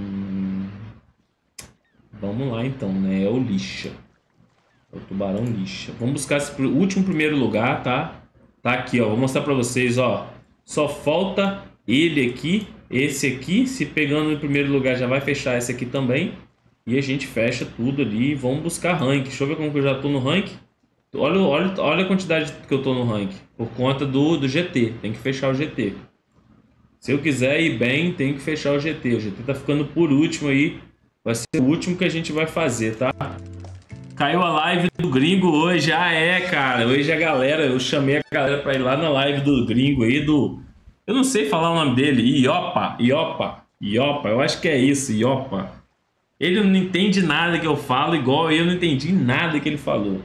Vamos lá então, né? É o lixa. É o tubarão lixa. Vamos buscar esse último primeiro lugar, tá? Tá aqui, ó. Vou mostrar pra vocês, ó. Só falta ele aqui, esse aqui. Se pegando no primeiro lugar já vai fechar esse aqui também. E a gente fecha tudo ali e vamos buscar rank. Deixa eu ver como que eu já tô no rank. Olha, olha, olha a quantidade que eu tô no rank. Por conta do, do G T. Tem que fechar o G T. Se eu quiser ir bem, tem que fechar o G T. O G T tá ficando por último aí. Vai ser o último que a gente vai fazer, tá? Caiu a live do gringo hoje. Ah, é, cara. Hoje a galera... Eu chamei a galera pra ir lá na live do gringo aí, do... Eu não sei falar o nome dele. Iopa. Iopa. Iopa. Eu acho que é isso. Iopa. Ele não entende nada que eu falo, igual eu não entendi nada que ele falou.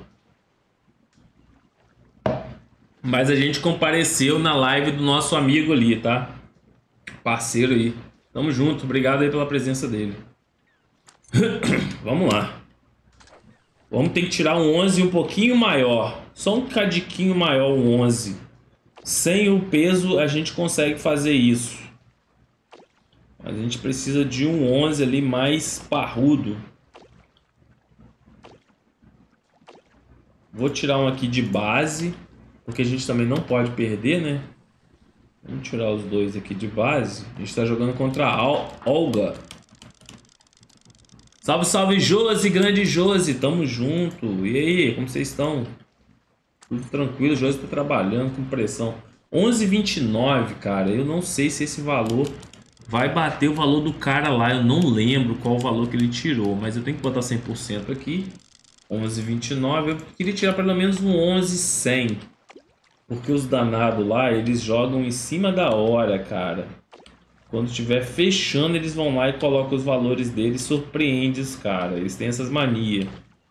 Mas a gente compareceu na live do nosso amigo ali, tá? Parceiro aí. Tamo junto, obrigado aí pela presença dele. Vamos lá. Vamos ter que tirar um onze um pouquinho maior. Só um cadiquinho maior, um onze. Sem o peso a gente consegue fazer isso. Mas a gente precisa de um onze ali mais parrudo. Vou tirar um aqui de base, porque a gente também não pode perder, né? Vamos tirar os dois aqui de base. A gente tá jogando contra a Al Olga. Salve, salve, Josi, grande Josi. Tamo junto. E aí, como vocês estão? Tudo tranquilo, o Josi tá trabalhando com pressão. onze e vinte e nove, cara. Eu não sei se esse valor vai bater o valor do cara lá. Eu não lembro qual o valor que ele tirou. Mas eu tenho que botar cem por cento aqui. onze e vinte e nove. Eu queria tirar pelo menos um onze e cem. Porque os danados lá, eles jogam em cima da hora, cara. Quando estiver fechando, eles vão lá e colocam os valores deles. Surpreende os caras. Eles têm essas manias.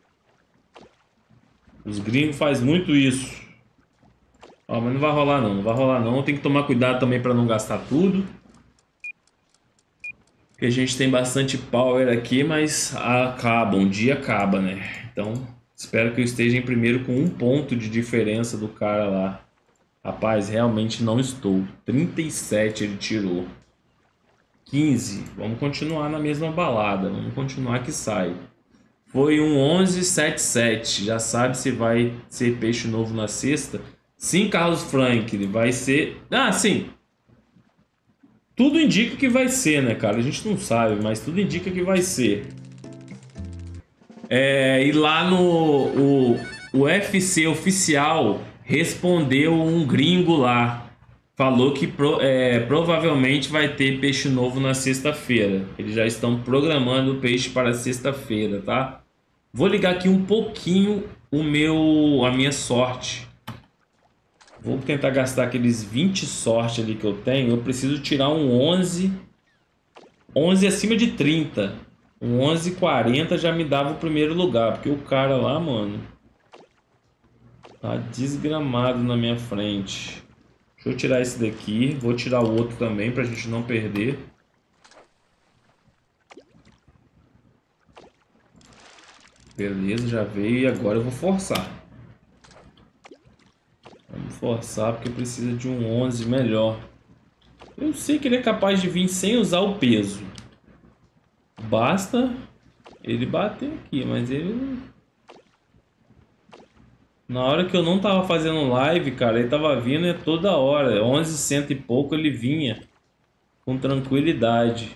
Os gringos fazem muito isso. Ó, mas não vai rolar não. Não vai rolar não. Tem que tomar cuidado também para não gastar tudo. Porque a gente tem bastante power aqui, mas acaba. Um dia acaba, né? Então, espero que eu esteja em primeiro com um ponto de diferença do cara lá. Rapaz, realmente não estou. trinta e sete ele tirou. quinze. Vamos continuar na mesma balada. Vamos continuar que sai. Foi um onze setenta e sete. Já sabe se vai ser peixe novo na sexta. Sim, Carlos Frank. Ele vai ser... Ah, sim. Tudo indica que vai ser, né, cara? A gente não sabe, mas tudo indica que vai ser. É, e lá no... O, o U F C oficial respondeu um gringo lá. Falou que pro, é, provavelmente vai ter peixe novo na sexta-feira. Eles já estão programando o peixe para sexta-feira, tá? Vou ligar aqui um pouquinho o meu, a minha sorte. Vou tentar gastar aqueles vinte sorte ali que eu tenho. Eu preciso tirar um onze. onze acima de trinta. Um onze e quarenta já me dava o primeiro lugar. Porque o cara lá, mano, tá desgramado na minha frente. Deixa eu tirar esse daqui. Vou tirar o outro também pra gente não perder. Beleza, já veio e agora eu vou forçar. Vamos forçar porque precisa de um onze melhor. Eu sei que ele é capaz de vir sem usar o peso. Basta ele bater aqui, mas ele... Na hora que eu não tava fazendo live, cara, ele tava vindo é toda hora. onze cento e pouco ele vinha com tranquilidade.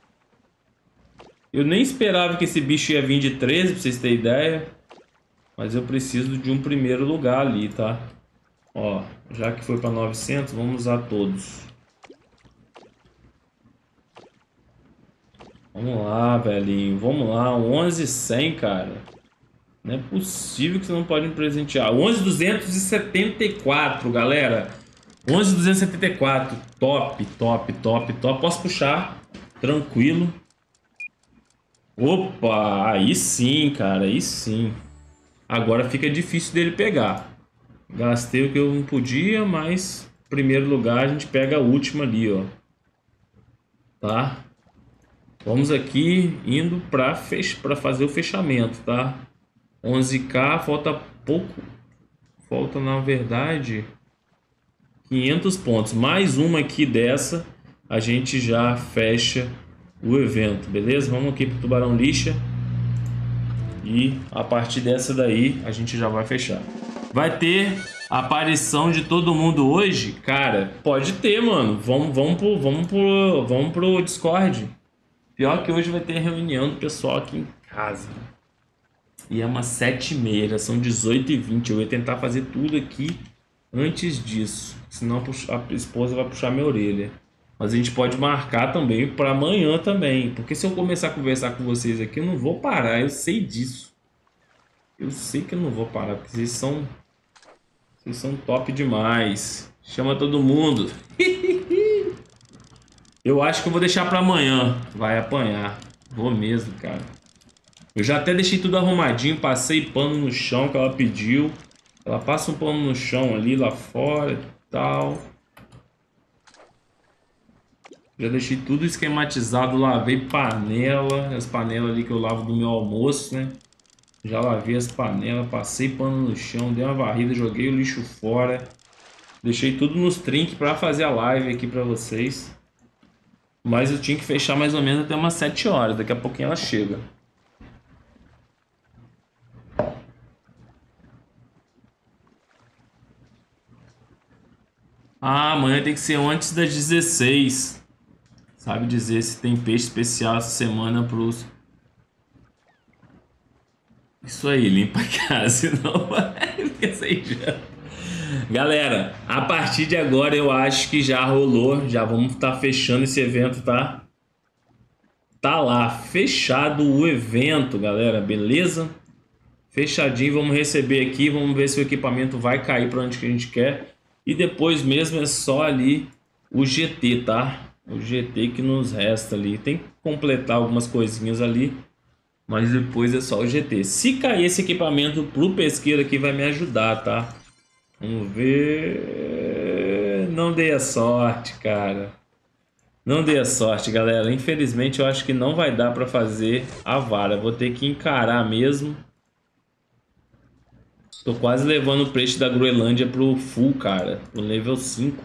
Eu nem esperava que esse bicho ia vir de treze, pra vocês terem ideia. Mas eu preciso de um primeiro lugar ali, tá? Ó, já que foi pra novecentos, vamos usar todos. Vamos lá, velhinho. Vamos lá, um onze e cem, cara. Não é possível que você não pode me presentear. onze duzentos e setenta e quatro, galera. onze duzentos e setenta e quatro. Top, top, top, top. Posso puxar. Tranquilo. Opa, aí sim, cara. Aí sim. Agora fica difícil dele pegar. Gastei o que eu não podia, mas... Em primeiro lugar, a gente pega a última ali, ó. Tá? Vamos aqui indo para fech... para fazer o fechamento, tá? onze K, falta pouco. Falta, na verdade, quinhentos pontos. Mais uma aqui dessa, a gente já fecha o evento, beleza? Vamos aqui pro Tubarão Lixa. E a partir dessa daí, a gente já vai fechar. Vai ter aparição de todo mundo hoje? Cara, pode ter, mano. Vamos, vamos, pro, vamos, pro, vamos pro Discord. Pior que hoje vai ter reunião do pessoal aqui em casa. E é umas sete e meia, já são dezoito e vinte. Eu ia tentar fazer tudo aqui antes disso. Senão a esposa vai puxar minha orelha. Mas a gente pode marcar também para amanhã também. Porque se eu começar a conversar com vocês aqui, eu não vou parar. Eu sei disso. Eu sei que eu não vou parar. Porque vocês são... Vocês são top demais. Chama todo mundo. Eu acho que eu vou deixar para amanhã. Vai apanhar. Vou mesmo, cara. Eu já até deixei tudo arrumadinho, passei pano no chão que ela pediu. Ela passa um pano no chão ali, lá fora e tal. Já deixei tudo esquematizado, lavei panela. As panelas ali que eu lavo do meu almoço, né? Já lavei as panelas, passei pano no chão, dei uma varrida, joguei o lixo fora. Deixei tudo nos trinques para fazer a live aqui para vocês. Mas eu tinha que fechar mais ou menos até umas sete horas. Daqui a pouquinho ela chega. Ah, amanhã tem que ser antes das dezesseis. Sabe dizer se tem peixe especial essa semana pros... Isso aí, limpa a casa, senão vai ficar sem janta. Galera, a partir de agora eu acho que já rolou. Já vamos estar fechando esse evento, tá? Tá lá, fechado o evento, galera, beleza? Fechadinho, vamos receber aqui, vamos ver se o equipamento vai cair para onde que a gente quer. E depois mesmo é só ali o G T, tá? O G T que nos resta ali. Tem que completar algumas coisinhas ali, mas depois é só o G T. Se cair esse equipamento pro pesqueiro aqui vai me ajudar, tá? Vamos ver... Não dei a sorte, cara. Não dei a sorte, galera. Infelizmente eu acho que não vai dar pra fazer a vara. Vou ter que encarar mesmo. Tô quase levando o peixe da Groenlândia pro full, cara. Pro level cinco.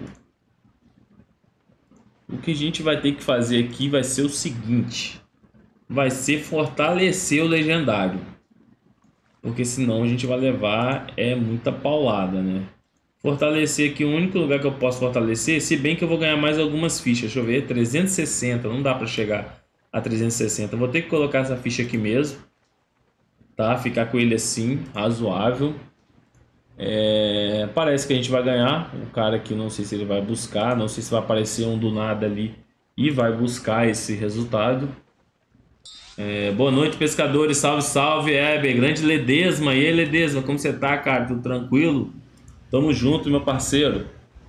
O que a gente vai ter que fazer aqui vai ser o seguinte. Vai ser fortalecer o legendário. Porque senão a gente vai levar é muita paulada, né? Fortalecer aqui, o único lugar que eu posso fortalecer, se bem que eu vou ganhar mais algumas fichas. Deixa eu ver, trezentos e sessenta, não dá pra chegar a trezentos e sessenta. Vou ter que colocar essa ficha aqui mesmo. Tá? Ficar com ele assim, razoável. É, parece que a gente vai ganhar. O cara aqui, não sei se ele vai buscar, não sei se vai aparecer um do nada ali e vai buscar esse resultado. É, boa noite, pescadores, salve, salve, Heber, grande Ledesma. E aí, Ledesma, como você tá, cara? Tudo tranquilo? Tamo junto, meu parceiro.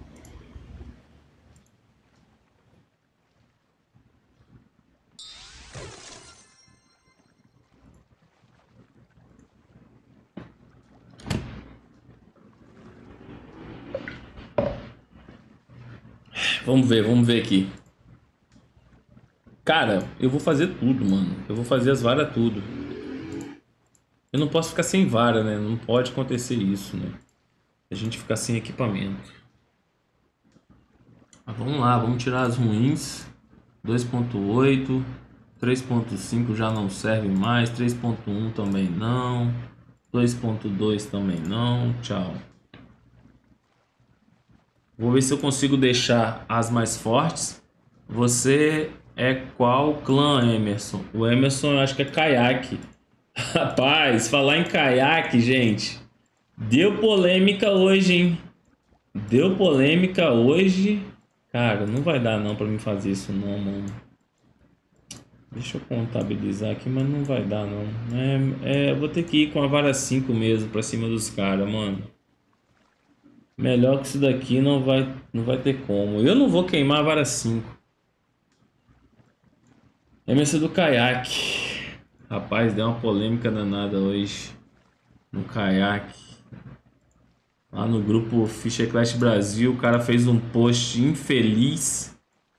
Vamos ver, vamos ver aqui. Cara, eu vou fazer tudo, mano. Eu vou fazer as varas tudo. Eu não posso ficar sem vara, né? Não pode acontecer isso, né? A gente ficar sem equipamento. Mas vamos lá, vamos tirar as ruins. dois ponto oito, três ponto cinco já não serve mais, três ponto um também não, dois ponto dois também não, tchau. Vou ver se eu consigo deixar as mais fortes. Você é qual clã, Emerson? O Emerson eu acho que é caiaque. Rapaz, falar em caiaque, gente, deu polêmica hoje, hein? Deu polêmica hoje. Cara, não vai dar não pra mim fazer isso não, mano. Deixa eu contabilizar aqui, mas não vai dar não. É, é, eu vou ter que ir com a vara cinco mesmo pra cima dos caras, mano. Melhor que isso daqui não vai, não vai ter como. Eu não vou queimar a vara cinco. É mesa do caiaque. Rapaz, deu uma polêmica danada hoje no caiaque. Lá no grupo Fischer Clash Brasil, o cara fez um post infeliz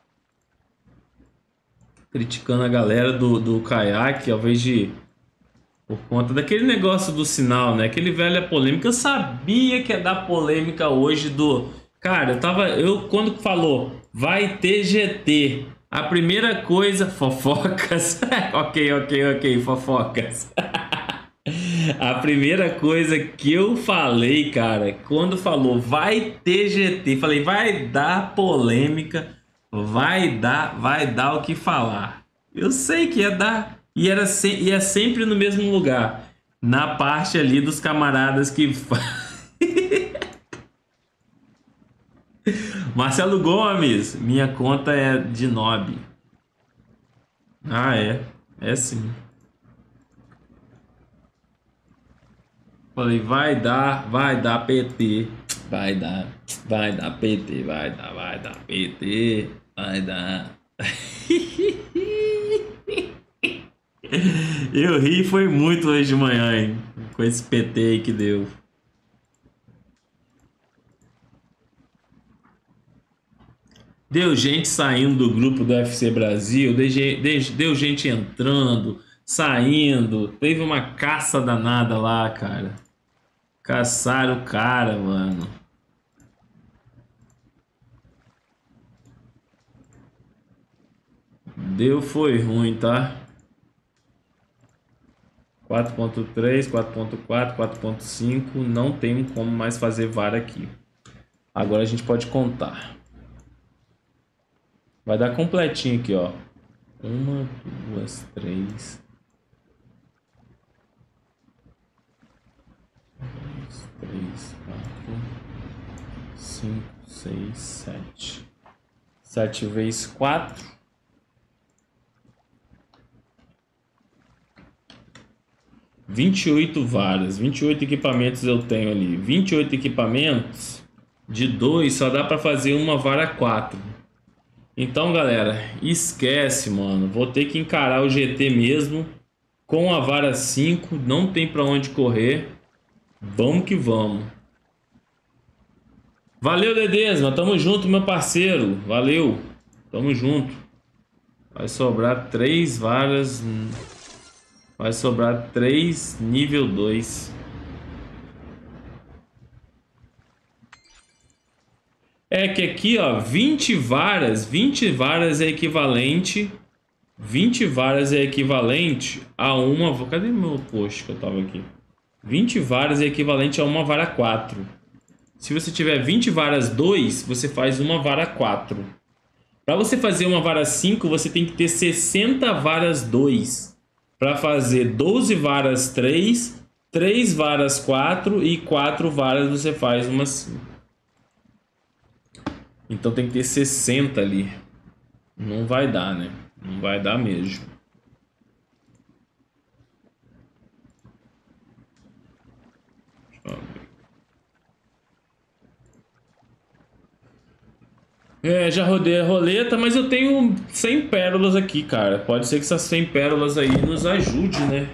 criticando a galera do, do caiaque, ao invés de... Por conta daquele negócio do sinal, né? Aquele velha polêmica. Eu sabia que ia dar polêmica hoje do... Cara, eu tava... Eu, quando falou, vai ter G T, a primeira coisa... Fofocas. ok, ok, ok, fofocas. A primeira coisa que eu falei, cara, quando falou, vai ter G T, falei, vai dar polêmica, vai dar, vai dar o que falar. Eu sei que ia dar... E era se, ia sempre no mesmo lugar. Na parte ali dos camaradas que... Marcelo Gomes, minha conta é de Nob. Ah, é. É sim. Falei, vai dar, vai dar P T. Vai dar, vai dar P T, vai dar, vai dar P T. Vai dar... Eu ri foi muito hoje de manhã, hein? Com esse P T aí que deu. Deu gente saindo do grupo do U F C Brasil, deu gente entrando, saindo. Teve uma caça danada lá, cara. Caçaram o cara, mano. Deu foi ruim, tá? quatro ponto três, quatro ponto quatro, quatro ponto cinco, não tem como mais fazer vara aqui. Agora a gente pode contar. Vai dar completinho aqui, ó. Uma, duas, três. Dois, três, quatro, cinco, seis, sete. Sete vezes quatro. Vinte e oito varas. Vinte e oito equipamentos eu tenho ali. Vinte e oito equipamentos. De dois só dá pra fazer uma vara quatro. Então, galera, esquece, mano. Vou ter que encarar o G T mesmo. Com a vara cinco, não tem pra onde correr. Vamos que vamos. Valeu, Ledesma. Tamo junto, meu parceiro. Valeu. Tamo junto. Vai sobrar três varas. Vai sobrar três nível dois. É que aqui, ó, vinte varas, vinte varas é equivalente, vinte varas é equivalente a uma, cadê meu post que eu tava aqui? vinte varas é equivalente a uma vara quatro. Se você tiver vinte varas dois, você faz uma vara quatro. Para você fazer uma vara cinco, você tem que ter sessenta varas dois. Para fazer doze varas três, três varas quatro e quatro varas você faz uma cinco. Então tem que ter sessenta ali. Não vai dar, né? Não vai dar mesmo. É, já rodei a roleta, mas eu tenho cem pérolas aqui, cara. Pode ser que essas cem pérolas aí nos ajude, né?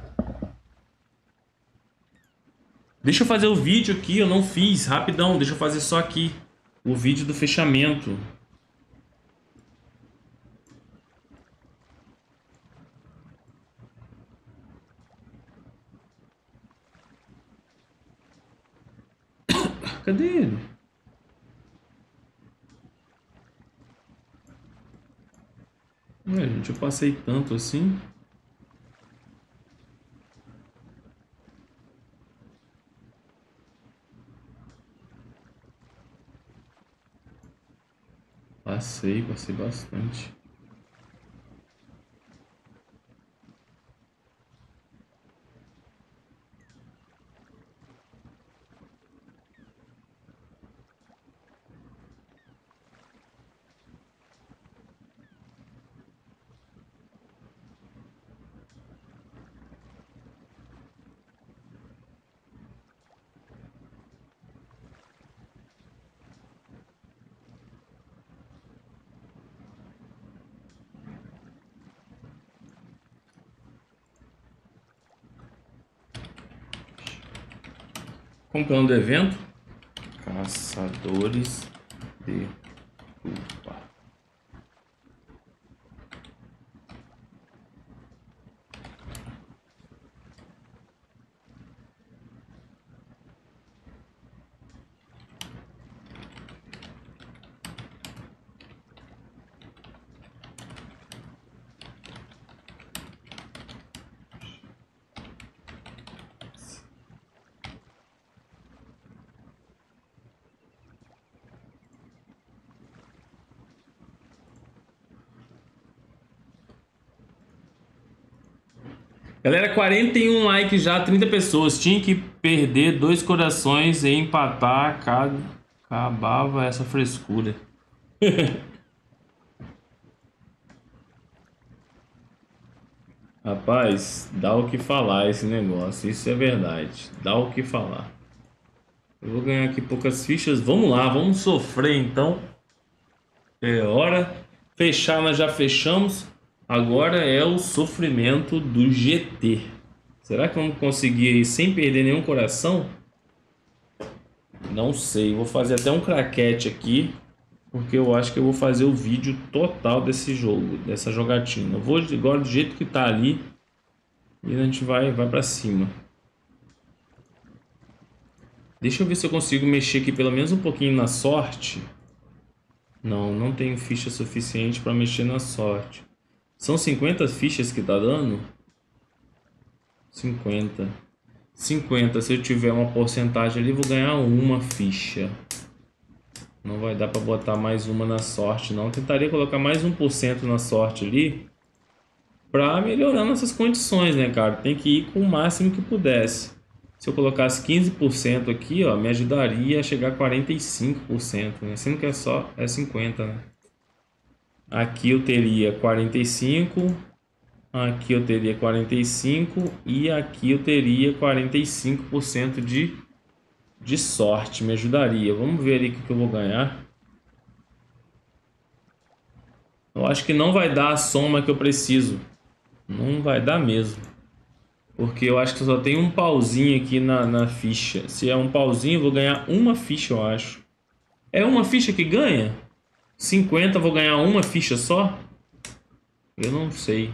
Deixa eu fazer o vídeo aqui, eu não fiz. Rapidão, deixa eu fazer só aqui o vídeo do fechamento. Cadê ele? Ué, gente, eu passei tanto assim. Passei, passei bastante. Como que é o nome do evento? Caçadores de Tupa. Galera, quarenta e um likes já, trinta pessoas. Tinha que perder dois corações e empatar. Acabava essa frescura. Rapaz, dá o que falar esse negócio. Isso é verdade. Dá o que falar. Eu vou ganhar aqui poucas fichas. Vamos lá, vamos sofrer então. É hora. Fechar, nós já fechamos. Agora é o sofrimento do G T. Será que vamos conseguir ir sem perder nenhum coração? Não sei. Vou fazer até um craquete aqui, porque eu acho que eu vou fazer o vídeo total desse jogo, dessa jogatina. Eu vou agora do jeito que tá ali e a gente vai, vai pra cima. Deixa eu ver se eu consigo mexer aqui pelo menos um pouquinho na sorte. Não, não tenho ficha suficiente para mexer na sorte. São cinquenta fichas que tá dando? cinquenta. cinquenta. Se eu tiver uma porcentagem ali, vou ganhar uma ficha. Não vai dar pra botar mais uma na sorte, não. Tentaria colocar mais um por cento na sorte ali. Pra melhorar nossas condições, né, cara? Tem que ir com o máximo que pudesse. Se eu colocasse quinze por cento aqui, ó, me ajudaria a chegar a quarenta e cinco por cento, né? Sendo que é só é cinquenta por cento, né? Aqui eu teria quarenta e cinco por cento. Aqui eu teria quarenta e cinco por cento. E aqui eu teria quarenta e cinco por cento de... de sorte, me ajudaria. Vamos ver ali o que eu vou ganhar. Eu acho que não vai dar a soma que eu preciso. Não vai dar mesmo. Porque eu acho que só tem um pauzinho aqui na, na ficha. Se é um pauzinho, eu vou ganhar uma ficha, eu acho. É uma ficha que ganha? cinquenta, eu vou ganhar uma ficha só? Eu não sei.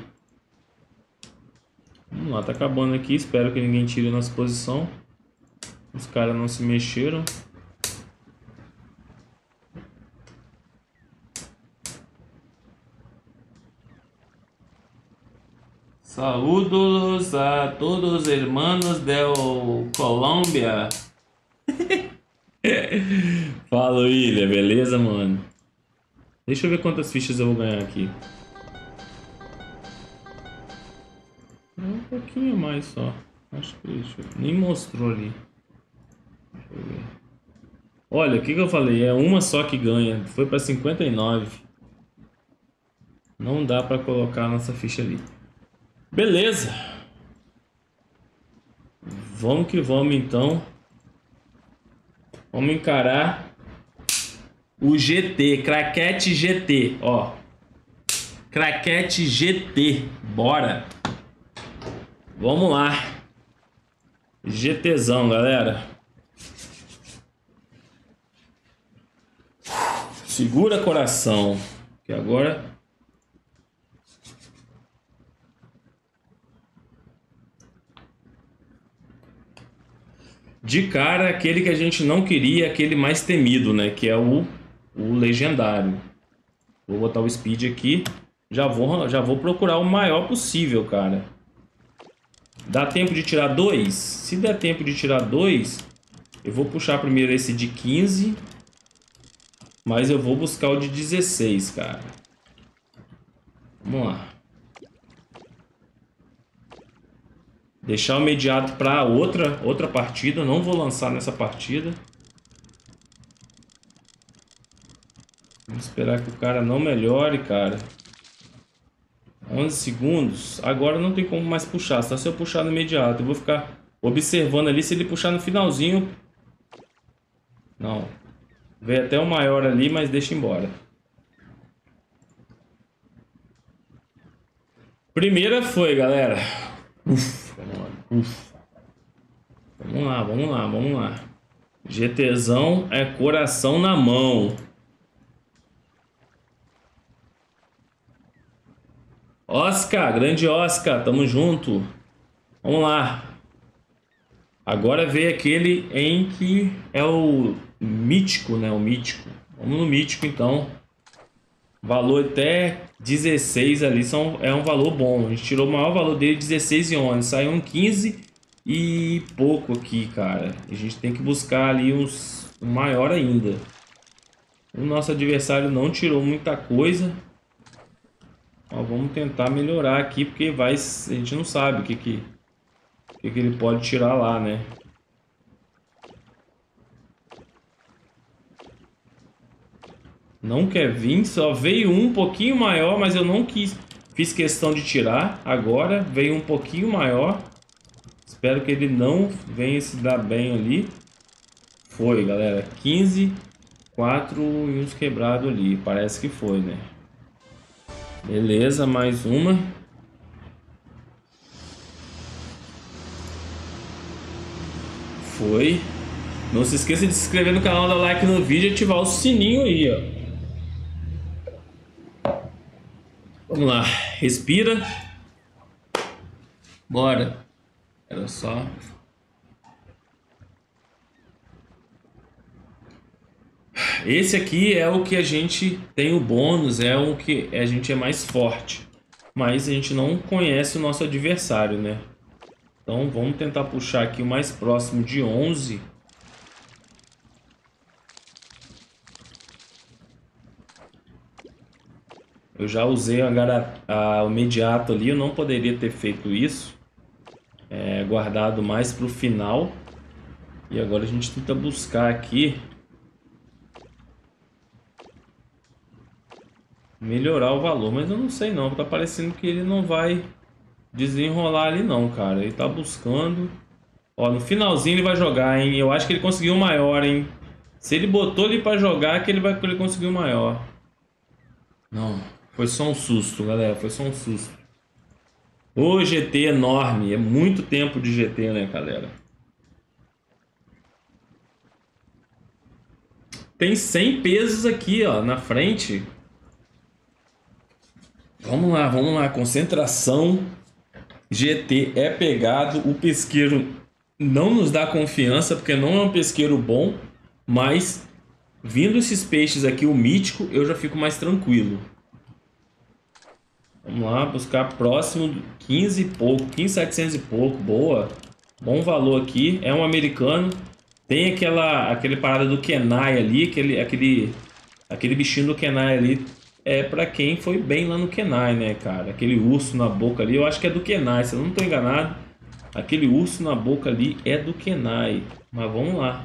Vamos lá, tá acabando aqui. Espero que ninguém tire a nossa posição. Os caras não se mexeram. Saludos a todos hermanos de Colômbia. Fala, William, beleza, mano? Deixa eu ver quantas fichas eu vou ganhar aqui. Um pouquinho mais só. Acho que deixa eu... nem mostrou ali. Deixa eu ver. Olha, o que que eu falei? É uma só que ganha. Foi para cinquenta e nove. Não dá para colocar a nossa ficha ali. Beleza. Vamos que vamos então. Vamos encarar o G T, Craquete G T, ó. Craquete G T, bora. Vamos lá. GTzão, galera. Segura coração, que agora de cara aquele que a gente não queria, aquele mais temido, né, que é o o legendário. Vou botar o speed aqui. Já vou já vou procurar o maior possível, cara. Dá tempo de tirar dois? Se der tempo de tirar dois, eu vou puxar primeiro esse de quinze. Mas eu vou buscar o de dezesseis, cara. Vamos lá. Deixar o imediato para outra, outra partida. Não vou lançar nessa partida. Vamos esperar que o cara não melhore, cara. onze segundos. Agora não tem como mais puxar. Só se eu puxar no imediato. Eu vou ficar observando ali. Se ele puxar no finalzinho... Não. Veio até o maior ali, mas deixa embora. Primeira foi, galera. Ufa, mano. Ufa. Vamos lá, vamos lá, vamos lá. GTzão é coração na mão. Oscar, grande Oscar, tamo junto. Vamos lá. Agora veio aquele em que é o mítico, né? O mítico. Vamos no mítico, então. Valor até dezesseis ali são, é um valor bom. A gente tirou o maior valor dele, dezesseis e onze. Saiu um quinze e pouco aqui, cara. A gente tem que buscar ali uns, um maior ainda. O nosso adversário não tirou muita coisa. Ó, vamos tentar melhorar aqui, porque vai, a gente não sabe o que, que, o que, que ele pode tirar lá, né? Não quer vir, só veio um pouquinho maior, mas eu não quis, fiz questão de tirar. Agora veio um pouquinho maior. Espero que ele não venha se dar bem ali. Foi, galera, quinze, quatro e uns quebrados ali. Parece que foi, né? Beleza, mais uma. Foi. Não se esqueça de se inscrever no canal, dar like no vídeo e ativar o sininho aí, ó. Vamos lá, respira. Bora. Era só. Esse aqui é o que a gente tem o bônus, é o que a gente é mais forte. Mas a gente não conhece o nosso adversário, né? Então vamos tentar puxar aqui o mais próximo de onze. Eu já usei a, gara- a- o imediato ali, eu não poderia ter feito isso. É, guardado mais pro final. E agora a gente tenta buscar aqui melhorar o valor, mas eu não sei não, tá parecendo que ele não vai desenrolar ali não, cara. Ele tá buscando. Ó, no finalzinho ele vai jogar, hein? Eu acho que ele conseguiu o maior, hein? Se ele botou ali pra jogar, que ele vai ele conseguiu o maior. Não, foi só um susto, galera, foi só um susto. Ô, G T enorme, é muito tempo de G T, né, galera? Tem cem pesos aqui, ó, na frente. Vamos lá, vamos lá, concentração. G T é pegado, o pesqueiro não nos dá confiança, porque não é um pesqueiro bom, mas vindo esses peixes aqui, o mítico, eu já fico mais tranquilo. Vamos lá, buscar próximo quinze e pouco, quinze mil e setecentos e pouco, boa. Bom valor aqui, é um americano. Tem aquela aquele parada do Kenai ali, aquele, aquele, aquele bichinho do Kenai ali. É pra quem foi bem lá no Kenai, né, cara? Aquele urso na boca ali, eu acho que é do Kenai, se eu não tô enganado. Aquele urso na boca ali é do Kenai. Mas vamos lá.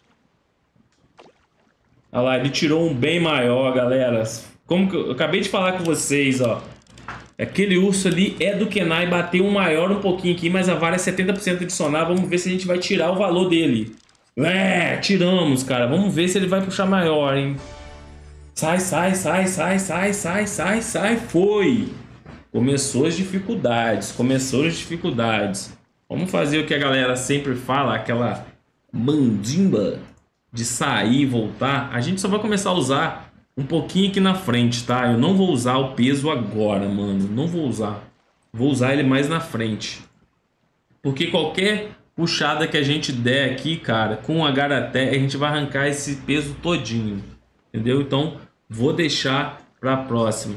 Olha lá, ele tirou um bem maior, galera. Como que eu, eu acabei de falar com vocês, ó. Aquele urso ali é do Kenai, bateu um maior um pouquinho aqui, mas a vara é setenta por cento adicional. Vamos ver se a gente vai tirar o valor dele. É, tiramos, cara. Vamos ver se ele vai puxar maior, hein. Sai, sai, sai, sai, sai, sai, sai, sai. Foi. Começou as dificuldades. Começou as dificuldades. Vamos fazer o que a galera sempre fala, aquela mandimba de sair e voltar. A gente só vai começar a usar um pouquinho aqui na frente, tá? Eu não vou usar o peso agora, mano. Não vou usar. Vou usar ele mais na frente. Porque qualquer puxada que a gente der aqui, cara, com a garaté, a gente vai arrancar esse peso todinho. Entendeu? Então, vou deixar para a próxima.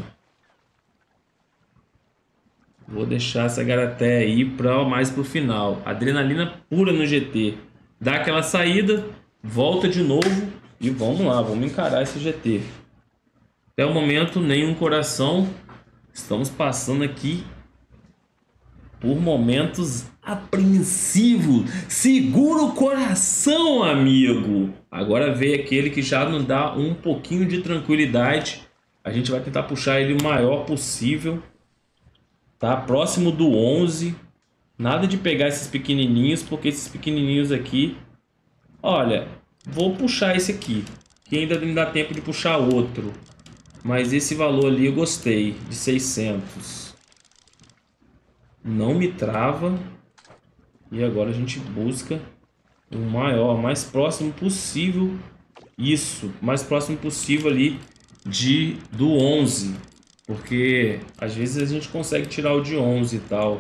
Vou deixar essa garaté aí para mais pro final. Adrenalina pura no G T. Dá aquela saída, volta de novo e vamos lá, vamos encarar esse G T. Até o momento, nenhum coração. Estamos passando aqui por momentos apreensivos. Segura o coração, amigo. Agora veio aquele que já nos dá um pouquinho de tranquilidade. A gente vai tentar puxar ele o maior possível. Tá próximo do onze. Nada de pegar esses pequenininhos, porque esses pequenininhos aqui... Olha, vou puxar esse aqui, que ainda me dá tempo de puxar outro. Mas esse valor ali eu gostei, de seiscentos. Não me trava. E agora a gente busca o maior, mais próximo possível. Isso, mais próximo possível ali de, do onze. Porque às vezes a gente consegue tirar o de onze e tal.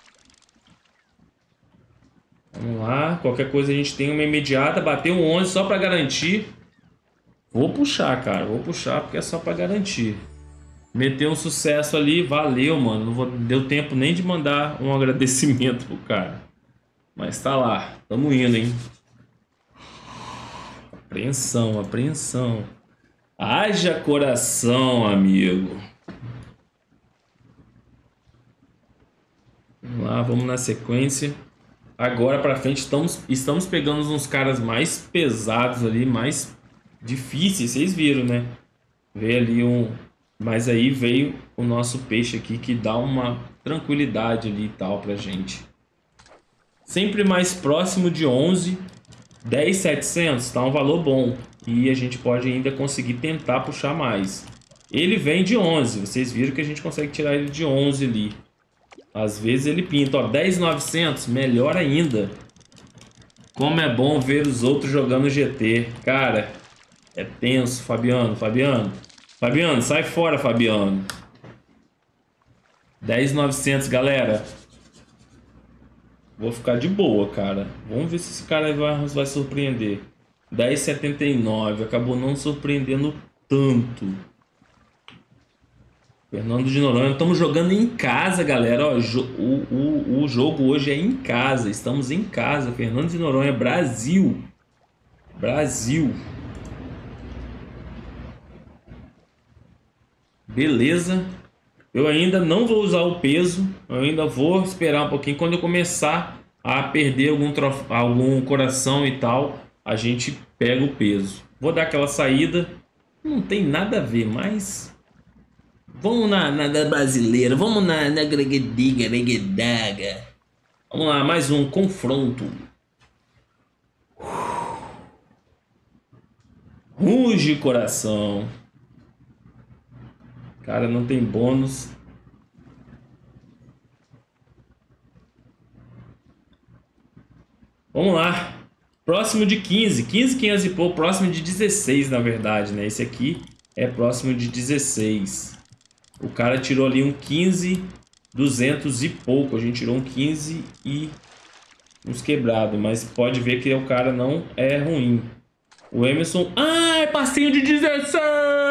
Vamos lá, qualquer coisa a gente tem uma imediata. Bateu um onze só para garantir. Vou puxar, cara, vou puxar porque é só para garantir. Meteu um sucesso ali, valeu, mano. Não vou, deu tempo nem de mandar um agradecimento pro cara. Mas tá lá, tamo indo, hein. Apreensão, apreensão. Haja coração, amigo. Vamos lá, vamos na sequência. Agora pra frente estamos, estamos pegando uns caras mais pesados ali, mais difíceis, vocês viram, né? Veio ali um... Mas aí veio o nosso peixe aqui que dá uma tranquilidade ali e tal pra gente. Sempre mais próximo de onze, dez mil e setecentos, tá um valor bom. E a gente pode ainda conseguir tentar puxar mais. Ele vem de onze, vocês viram que a gente consegue tirar ele de onze ali. Às vezes ele pinta, ó, dez mil e novecentos, melhor ainda. Como é bom ver os outros jogando G T. Cara, é tenso, Fabiano, Fabiano. Fabiano, sai fora, Fabiano. dez mil e novecentos, galera. Vou ficar de boa, cara. Vamos ver se esse cara vai, vai surpreender. dez mil e setenta e nove, acabou não surpreendendo tanto. Fernando de Noronha, estamos jogando em casa, galera. Ó, o, o, o jogo hoje é em casa. Estamos em casa. Fernando de Noronha, Brasil. Brasil. Beleza. Eu ainda não vou usar o peso. Eu ainda vou esperar um pouquinho. Quando eu começar a perder algum, trof... algum coração e tal, a gente pega o peso. Vou dar aquela saída. Não tem nada a ver, mas... Vamos na, na, na brasileira. Vamos na, na greguediga, greguedaga. Vamos lá, mais um confronto. Ruge coração. Cara, não tem bônus. Vamos lá. Próximo de quinze. quinze, quinhentos e pouco. Próximo de dezesseis, na verdade, né? Esse aqui é próximo de dezesseis. O cara tirou ali um quinze, duzentos e pouco. A gente tirou um quinze e uns quebrados. Mas pode ver que o cara não é ruim. O Emerson... Ah, é passinho de dezesseis!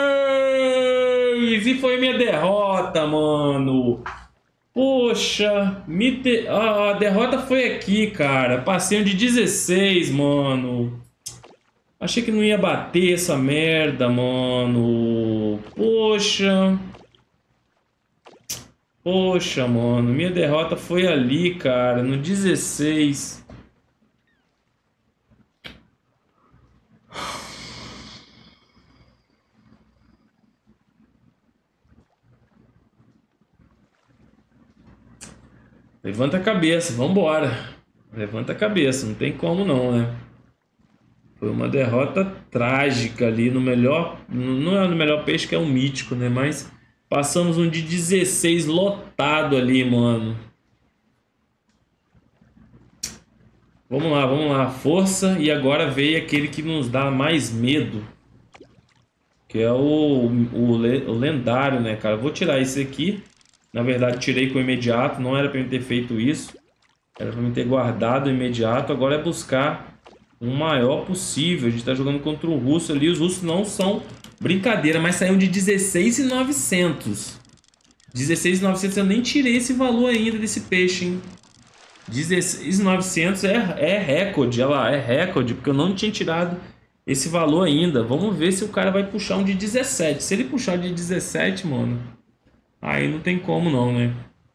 E foi minha derrota, mano. Poxa, me de... ah, a derrota foi aqui, cara. Passinho de dezesseis, mano. Achei que não ia bater essa merda, mano. Poxa. Poxa, mano. Minha derrota foi ali, cara. No dezesseis. Levanta a cabeça, vambora. Levanta a cabeça, não tem como não, né? Foi uma derrota trágica ali no melhor... Não é no melhor peixe, que é um mítico, né? Mas passamos um de dezesseis lotado ali, mano. Vamos lá, vamos lá. Força. E agora veio aquele que nos dá mais medo. Que é o, o, o lendário, né, cara? Vou tirar esse aqui. Na verdade, tirei com o imediato. Não era pra eu ter feito isso. Era pra eu ter guardado o imediato. Agora é buscar o maior possível. A gente tá jogando contra o russo ali. Os russos não são brincadeira, mas saiu de dezesseis mil e novecentos. dezesseis mil e novecentos. Eu nem tirei esse valor ainda desse peixe, hein? dezesseis mil e novecentos é, é recorde. Olha lá, é recorde. Porque eu não tinha tirado esse valor ainda. Vamos ver se o cara vai puxar um de dezessete. Se ele puxar de dezessete, mano... Aí não tem como não, né?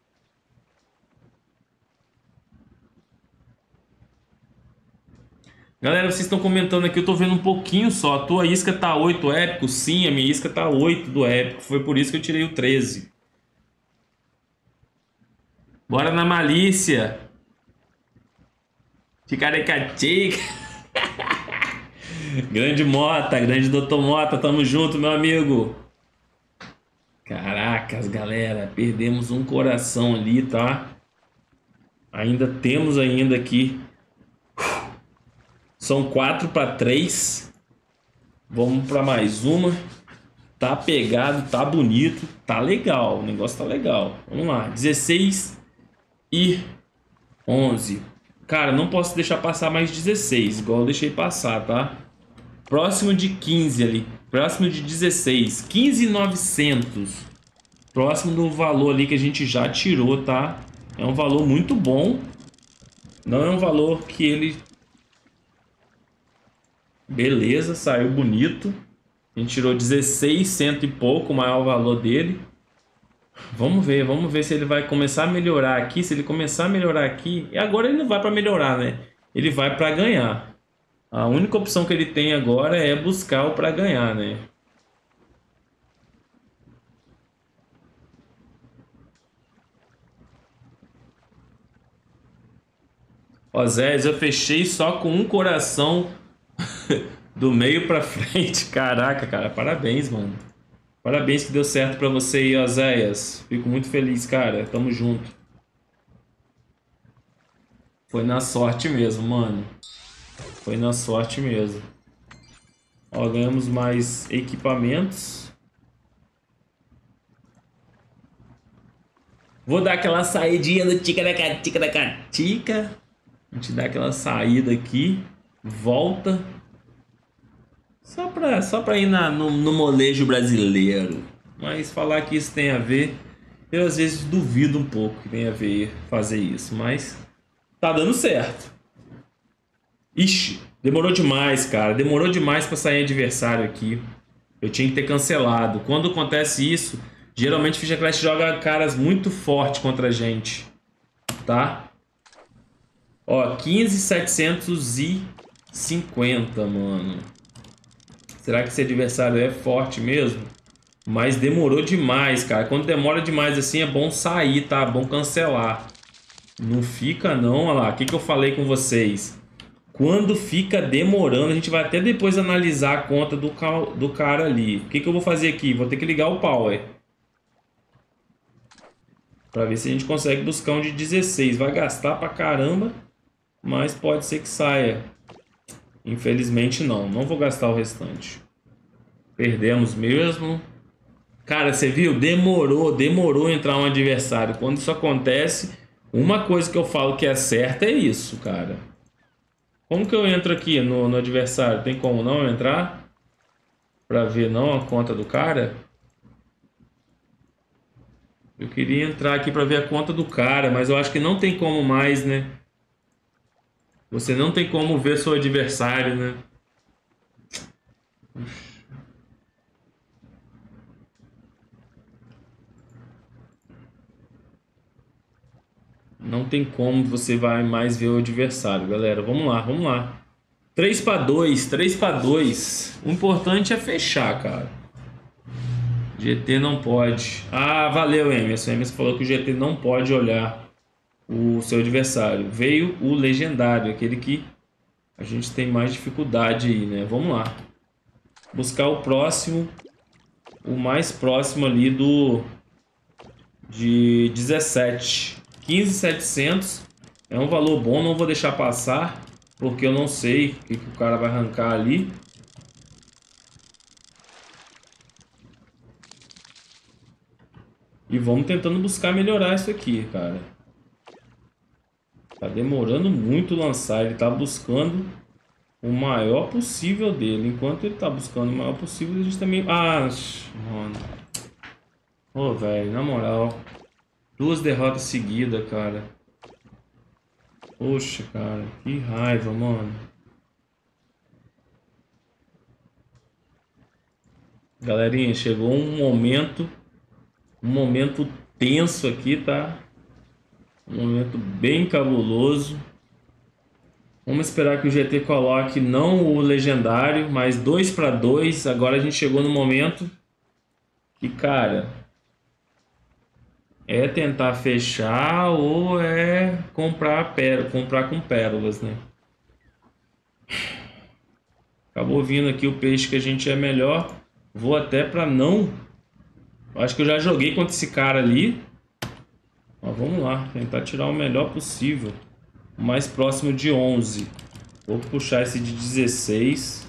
Galera, vocês estão comentando aqui, eu tô vendo um pouquinho só. A tua isca tá oito épico? Sim, a minha isca tá oito do épico. Foi por isso que eu tirei o treze. Bora na malícia. Ticaracatica. Grande Mota, grande doutor Mota, tamo junto, meu amigo. Caracas, galera, perdemos um coração ali, tá? Ainda temos ainda aqui. São quatro para três. Vamos para mais uma. Tá pegado, tá bonito, tá legal. O negócio tá legal. Vamos lá, dezesseis e onze. Cara, não posso deixar passar mais dezesseis, igual eu deixei passar, tá? Próximo de quinze ali. Próximo de dezesseis. quinze mil e novecentos. Próximo do valor ali que a gente já tirou, tá? É um valor muito bom. Não é um valor que ele... Beleza, saiu bonito. A gente tirou dezesseis, cento e pouco, o maior valor dele. Vamos ver, vamos ver se ele vai começar a melhorar aqui. Se ele começar a melhorar aqui... E agora ele não vai para melhorar, né? Ele vai para ganhar. A única opção que ele tem agora é buscar o para ganhar, né? Ó, Zé, eu fechei só com um coração do meio pra frente. Caraca, cara, parabéns, mano. Parabéns que deu certo pra você aí, ó, Zéias. Fico muito feliz, cara. Tamo junto. Foi na sorte mesmo, mano. Foi na sorte mesmo. Ó, ganhamos mais equipamentos. Vou dar aquela saidinha do tica-da-ca-tica-da-ca-tica. A gente dá aquela saída aqui. Volta. Só pra, só pra ir na, no, no molejo brasileiro. Mas falar que isso tem a ver... Eu às vezes duvido um pouco que tem a ver fazer isso. Mas tá dando certo. Ixi, demorou demais, cara. Demorou demais pra sair adversário aqui. Eu tinha que ter cancelado. Quando acontece isso, Geralmente Ficha Clash joga caras muito fortes contra a gente, tá? Ó, quinze mil setecentos e cinquenta, mano. Será que esse adversário é forte mesmo? Mas demorou demais, cara. Quando demora demais assim é bom sair, tá? É bom cancelar. Não fica não, olha lá. O que, que eu falei com vocês? Quando fica demorando, a gente vai até depois analisar a conta do, do cara ali. O que, que eu vou fazer aqui? Vou ter que ligar o Power. Pra ver se a gente consegue buscar um de dezesseis. Vai gastar pra caramba, mas pode ser que saia. Infelizmente não. Não vou gastar o restante. Perdemos mesmo. Cara, você viu? Demorou, demorou entrar um adversário. Quando isso acontece, uma coisa que eu falo que é certa é isso, cara. Como que eu entro aqui no, no adversário? Tem como não entrar? Pra ver não a conta do cara? Eu queria entrar aqui pra ver a conta do cara, mas eu acho que não tem como mais, né? Você não tem como ver seu adversário, né? Não tem como você vai mais ver o adversário, galera. Vamos lá, vamos lá. três para dois, três para dois. O importante é fechar, cara. G T não pode. Ah, valeu, Emerson. Emerson falou que o G T não pode olhar o seu adversário. Veio o legendário, aquele que a gente tem mais dificuldade aí, né? Vamos lá. Buscar o próximo, o mais próximo ali do de dezessete. quinze mil e setecentos é um valor bom, não vou deixar passar, porque eu não sei o que, que o cara vai arrancar ali. E vamos tentando buscar melhorar isso aqui, cara. Tá demorando muito lançar, ele tá buscando o maior possível dele. Enquanto ele tá buscando o maior possível, a gente também... Ah, mano. Ô, velho, na moral... Duas derrotas seguidas, cara. Poxa, cara. Que raiva, mano. Galerinha, chegou um momento... Um momento tenso aqui, tá? Um momento bem cabuloso. Vamos esperar que o G T coloque não o legendário, mas dois para dois. Agora a gente chegou no momento que, cara... É tentar fechar ou é comprar, pérola, comprar com pérolas, né? Acabou vindo aqui o peixe que a gente é melhor. Vou até para não... Acho que eu já joguei contra esse cara ali. Mas vamos lá, tentar tirar o melhor possível. O mais próximo de onze. Vou puxar esse de dezesseis.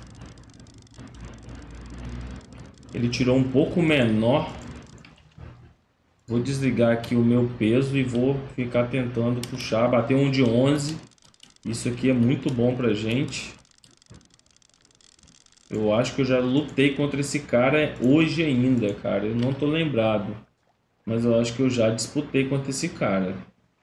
Ele tirou um pouco menor. Vou desligar aqui o meu peso e vou ficar tentando puxar, bater um de onze. Isso aqui é muito bom pra gente. Eu acho que eu já lutei contra esse cara hoje ainda, cara. Eu não tô lembrado. Mas eu acho que eu já disputei contra esse cara.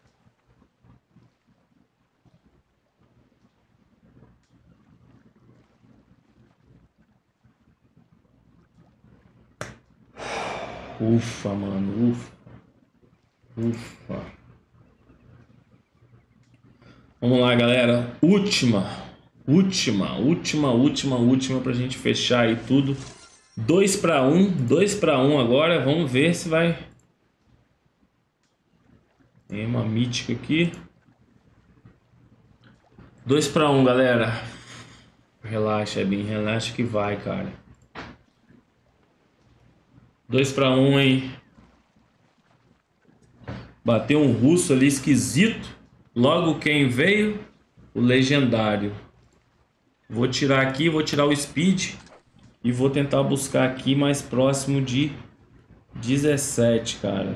Ufa, mano, ufa. Ufa. Vamos lá, galera. Última. Última, última, última, última pra gente fechar aí tudo. dois para um, dois para um agora. Vamos ver se vai... Tem uma mítica aqui. dois para um, galera. Relaxa, é bem, relaxa que vai, cara. dois para um, hein? Bateu um russo ali esquisito. Logo quem veio? O legendário. Vou tirar aqui, vou tirar o speed. E vou tentar buscar aqui mais próximo de dezessete, cara.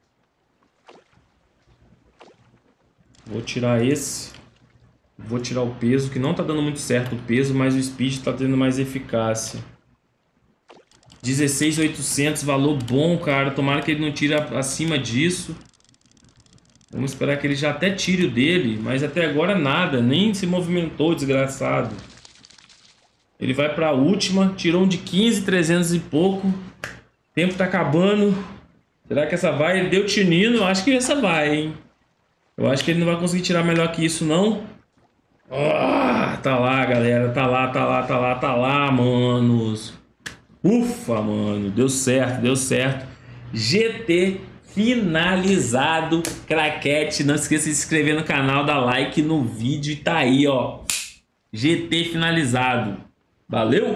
Vou tirar esse. Vou tirar o peso, que não tá dando muito certo o peso, mas o speed tá tendo mais eficácia. dezesseis mil e oitocentos, valor bom, cara. Tomara que ele não tire acima disso. Vamos esperar que ele já até tire o dele, mas até agora nada, nem se movimentou, desgraçado. Ele vai para a última, tirou um de quinze, trezentos e pouco. O tempo tá acabando. Será que essa vai? Ele deu tinino, eu acho que essa vai, hein? Eu acho que ele não vai conseguir tirar melhor que isso, não. Ah, tá lá, galera. Tá lá, tá lá, tá lá, tá lá, manos. Ufa, mano. Deu certo, deu certo. G T finalizado. Craquete. Não esqueça de se inscrever no canal, dar like no vídeo. E tá aí, ó. G T finalizado. Valeu?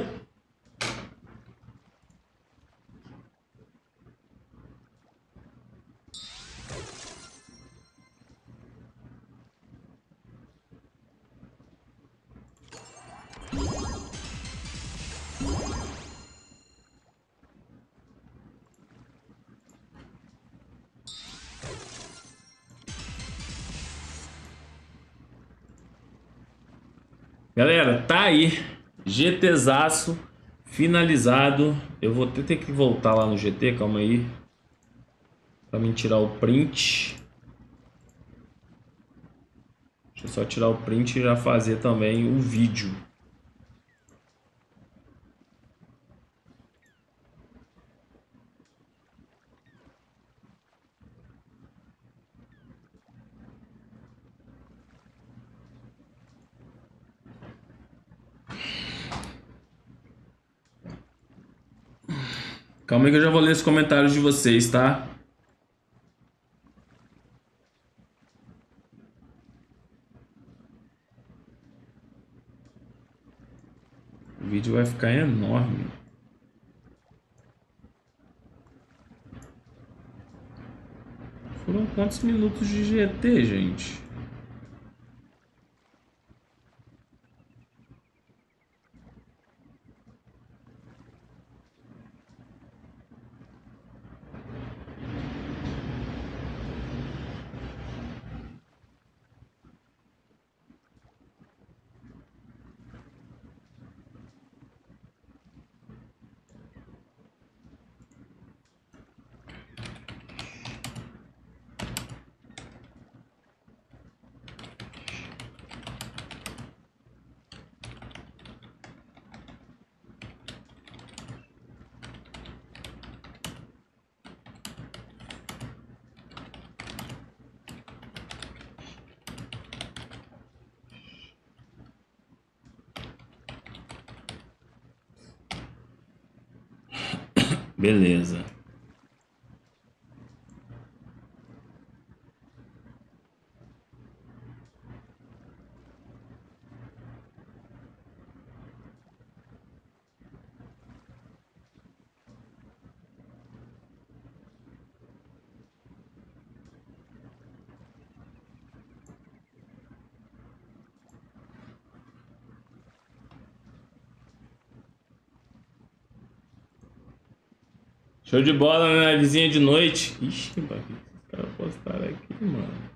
Galera, tá aí. GTzaço finalizado. Eu vou ter, ter que voltar lá no G T, calma aí. Pra mim tirar o print. Deixa eu só tirar o print e já fazer também o vídeo. Calma aí que eu já vou ler os comentários de vocês, tá? O vídeo vai ficar enorme. Foram quantos minutos de G T, gente? Beleza. Show de bola na livezinha de noite. Ixi, o que os caras postaram aqui, mano?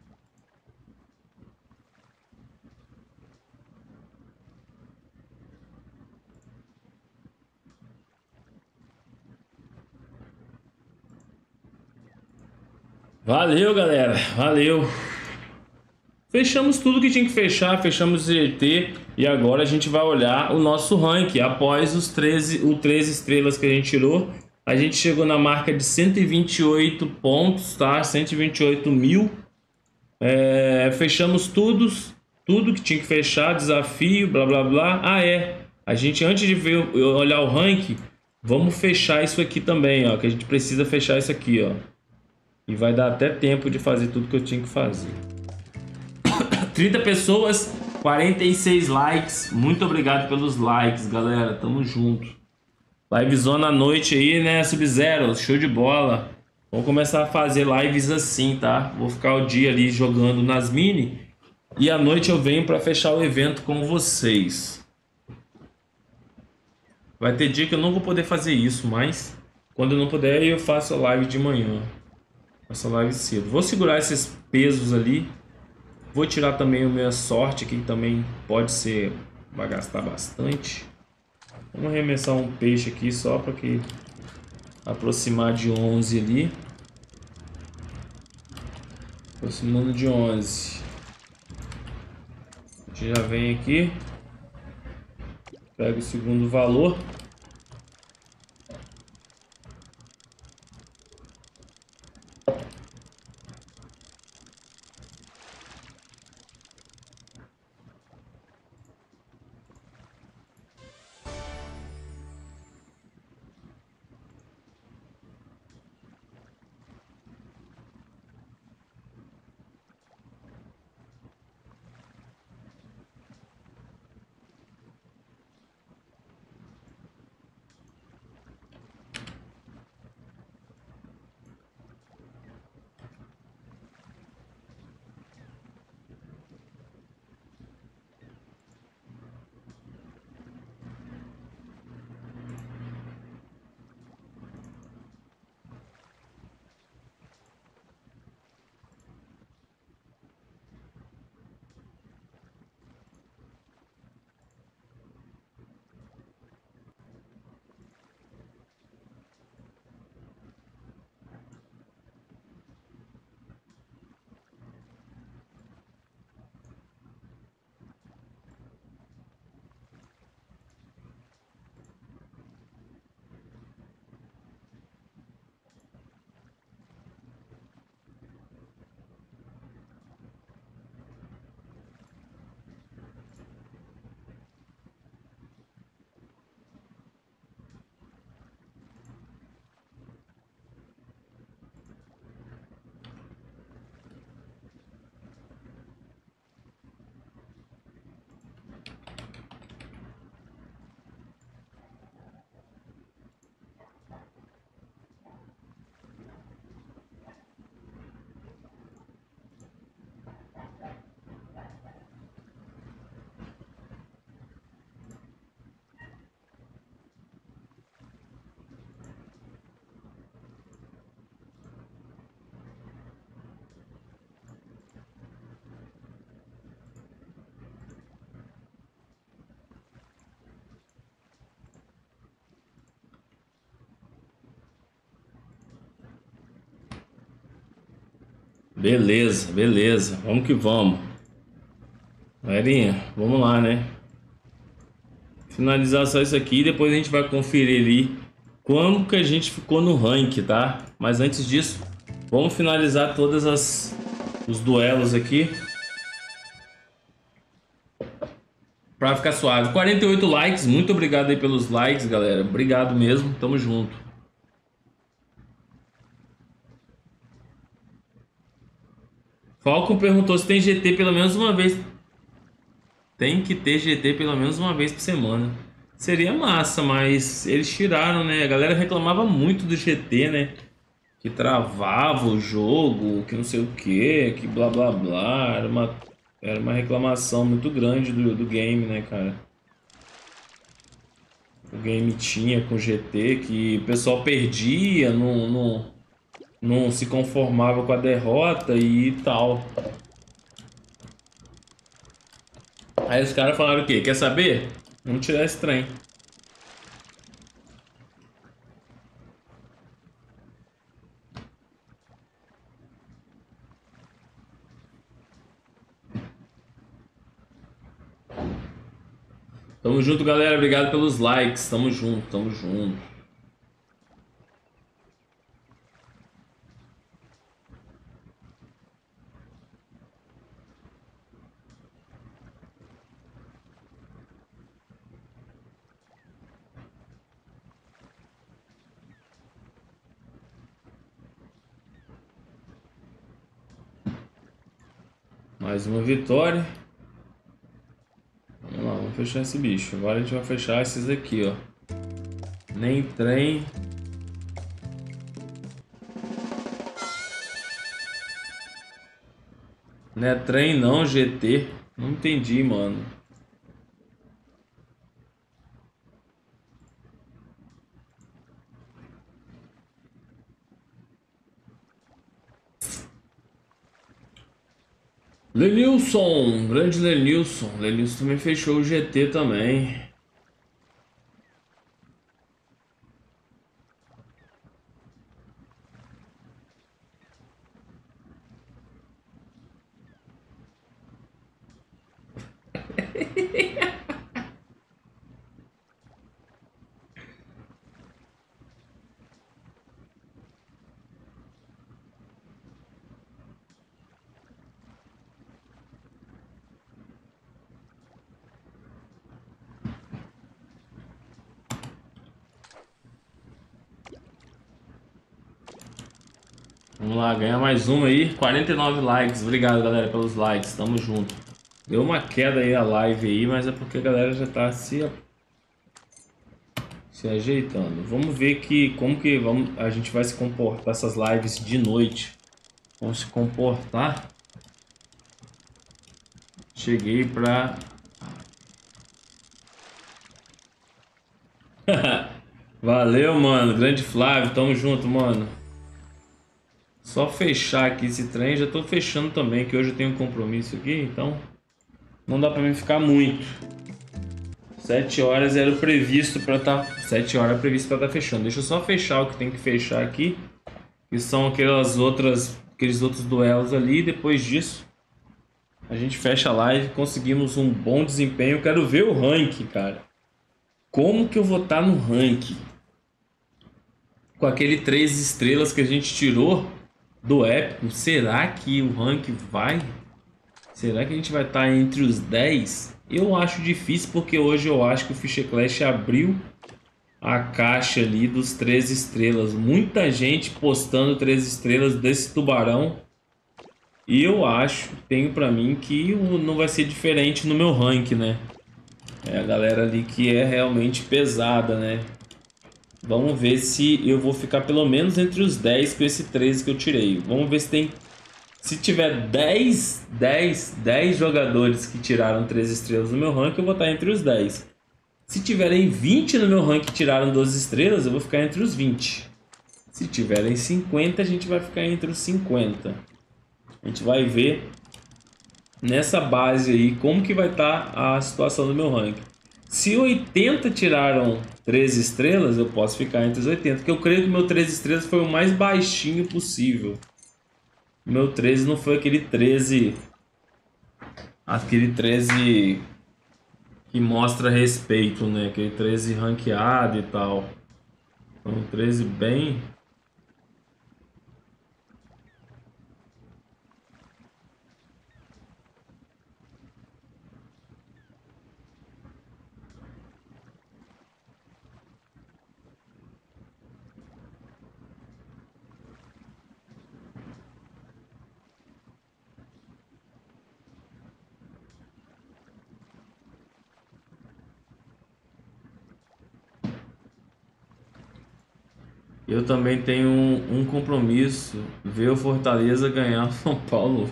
Valeu, galera. Valeu. Fechamos tudo que tinha que fechar, fechamos o G T e agora a gente vai olhar o nosso ranking. Após os treze, o treze estrelas que a gente tirou, a gente chegou na marca de cento e vinte e oito pontos, tá? cento e vinte e oito mil. É, fechamos tudo, tudo que tinha que fechar, desafio, blá blá blá. Ah, é. A gente, antes de ver, olhar o ranking, vamos fechar isso aqui também, ó. Que a gente precisa fechar isso aqui, ó. E vai dar até tempo de fazer tudo que eu tinha que fazer. trinta pessoas, quarenta e seis likes. Muito obrigado pelos likes, galera. Tamo junto. Livezona à noite aí, né? Sub-Zero, show de bola. Vamos começar a fazer lives assim, tá? Vou ficar o dia ali jogando nas mini. E à noite eu venho pra fechar o evento com vocês. Vai ter dia que eu não vou poder fazer isso, mas quando eu não puder, eu faço a live de manhã. Faço a live cedo. Vou segurar esses pesos ali. Vou tirar também a minha sorte, que também pode ser... vai gastar bastante. Vamos arremessar um peixe aqui só para que aproximar de onze ali. Aproximando de onze. A gente já vem aqui. Pega o segundo valor. Beleza, beleza. Vamos que vamos. Galerinha, vamos lá, né? Finalizar só isso aqui e depois a gente vai conferir ali como que a gente ficou no rank, tá? Mas antes disso, vamos finalizar todas as os duelos aqui pra ficar suave. quarenta e oito likes, muito obrigado aí pelos likes, galera. Obrigado mesmo, tamo junto. Falcon perguntou se tem G T pelo menos uma vez. Tem que ter G T pelo menos uma vez por semana. Seria massa, mas eles tiraram, né? A galera reclamava muito do G T, né? Que travava o jogo, que não sei o que, que blá blá blá. Era uma, era uma reclamação muito grande do, do game, né, cara? O game tinha com G T que o pessoal perdia, não, não, não se conformava com a derrota e tal. Aí os caras falaram o quê? Quer saber? Vamos tirar esse trem. Tamo junto, galera. Obrigado pelos likes. Tamo junto, tamo junto. Mais uma vitória. Vamos lá, vamos fechar esse bicho. Agora a gente vai fechar esses aqui, ó. Nem trem. Não é trem não, G T. Não entendi, mano. Lenilson, grande Lenilson. Lenilson também fechou o G T também. Vamos lá, ganhar mais uma aí. quarenta e nove likes. Obrigado, galera, pelos likes. Tamo junto. Deu uma queda aí a live aí, mas é porque a galera já tá se, se ajeitando. Vamos ver que, como que vamos, a gente vai se comportar essas lives de noite. Vamos se comportar. Cheguei pra... Valeu, mano. Grande Flávio. Tamo junto, mano. Só fechar aqui esse trem, já tô fechando também, que hoje eu tenho um compromisso aqui, então não dá pra mim ficar muito. Sete horas era o previsto pra tá... Sete horas é previsto pra tá fechando. Deixa eu só fechar o que tem que fechar aqui, que são aquelas outras, aqueles outros duelos ali, e depois disso a gente fecha a live, conseguimos um bom desempenho. Eu quero ver o rank, cara. Como que eu vou estar no rank? Com aquele três estrelas que a gente tirou do épico, será que o rank vai? Será que a gente vai estar entre os dez? Eu acho difícil, porque hoje eu acho que o Fischer Clash abriu a caixa ali dos três estrelas. Muita gente postando três estrelas desse tubarão. E eu acho, tenho pra mim, que não vai ser diferente no meu rank, né? É a galera ali que é realmente pesada, né? Vamos ver se eu vou ficar pelo menos entre os dez com esse treze que eu tirei. Vamos ver se tem... Se tiver dez, dez, dez jogadores que tiraram três estrelas no meu rank, eu vou estar entre os dez. Se tiverem vinte no meu rank que tiraram doze estrelas, eu vou ficar entre os vinte. Se tiverem cinquenta, a gente vai ficar entre os cinquenta. A gente vai ver nessa base aí como que vai estar a situação do meu rank. Se oitenta tiraram treze estrelas, eu posso ficar entre os oitenta, porque eu creio que o meu treze estrelas foi o mais baixinho possível. O meu treze não foi aquele treze... Aquele treze que mostra respeito, né? Aquele treze ranqueado e tal. Foi um treze bem... Eu também tenho um, um compromisso, ver o Fortaleza ganhar o São Paulo.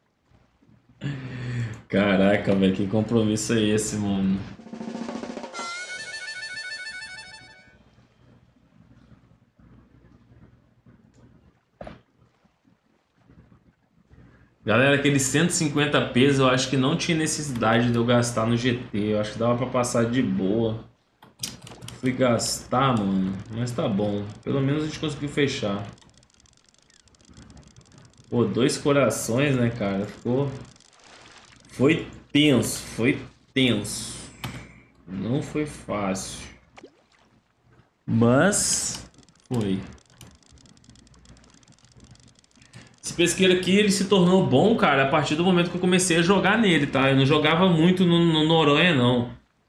Caraca, velho, que compromisso é esse, mano? Galera, aqueles cento e cinquenta pesos eu acho que não tinha necessidade de eu gastar no G T. Eu acho que dava pra passar de boa. Fui gastar, mano, mas tá bom. Pelo menos a gente conseguiu fechar. Pô, dois corações, né, cara? Ficou... Foi tenso, foi tenso. Não foi fácil. Mas... foi. Esse pesqueiro aqui, ele se tornou bom, cara, a partir do momento que eu comecei a jogar nele, tá? Eu não jogava muito no, no Noronha, não.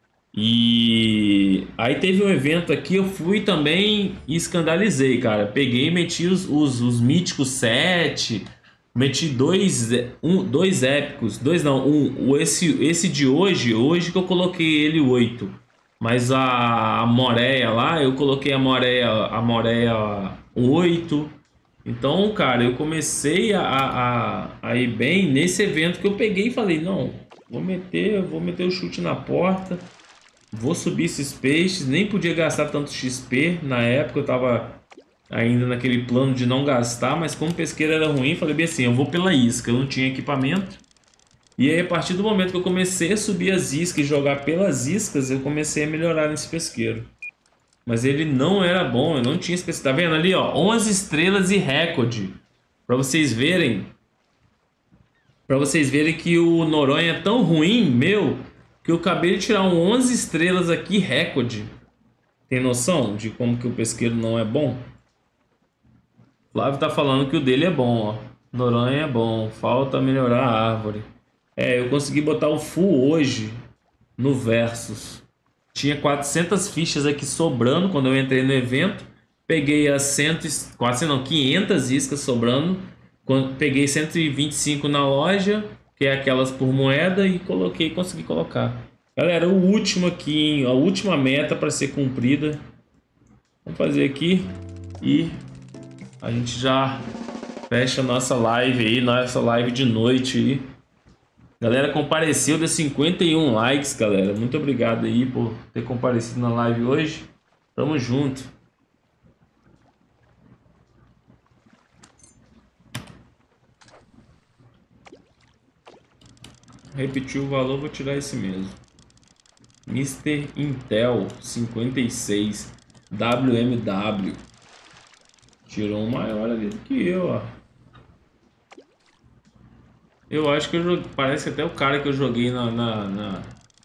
E aí teve um evento aqui, eu fui também e escandalizei, cara. Peguei e meti os, os, os míticos sete, meti dois, um, dois épicos, dois não, um, o- esse, esse de hoje, hoje que eu coloquei ele oito. Mas a, a Moreia lá, eu coloquei a Moreia, a Moreia oito. Então, cara, eu comecei a, a, a ir bem nesse evento que eu peguei e falei, não, vou meter, vou meter o chute na porta. Vou subir esses peixes, nem podia gastar tanto X P. Na época eu tava ainda naquele plano de não gastar, mas como pesqueiro era ruim, falei bem assim, eu vou pela isca, eu não tinha equipamento. E aí a partir do momento que eu comecei a subir as iscas e jogar pelas iscas, eu comecei a melhorar nesse pesqueiro. Mas ele não era bom, eu não tinha esse pesqueiro. Tá vendo ali, ó, onze estrelas e recorde. Pra vocês verem, pra vocês verem que o Noronha é tão ruim, meu, que eu acabei de tirar um onze estrelas aqui, recorde. Tem noção de como que o pesqueiro não é bom? Flávio tá falando que o dele é bom, ó. Noronha é bom, falta melhorar a árvore. É, eu consegui botar o full hoje no Versus. Tinha quatrocentas fichas aqui sobrando quando eu entrei no evento. Peguei as cem, quase não, quinhentas iscas sobrando. Quando- Peguei cento e vinte e cinco na loja, que é aquelas por moeda, e coloquei, consegui colocar. Galera, o último aqui, hein, a última meta para ser cumprida. Vamos fazer aqui e a gente já fecha a nossa live aí, nossa live de noite aí. Galera, compareceu, deu cinquenta e um likes, galera. Muito obrigado aí por ter comparecido na live hoje. Tamo junto. Repetiu o valor, vou tirar esse mesmo. mister Intel cinquenta e seis W M W. Tirou um maior ali do que eu, ó. Eu acho que eu joguei. Parece até o cara que eu joguei na, na, na...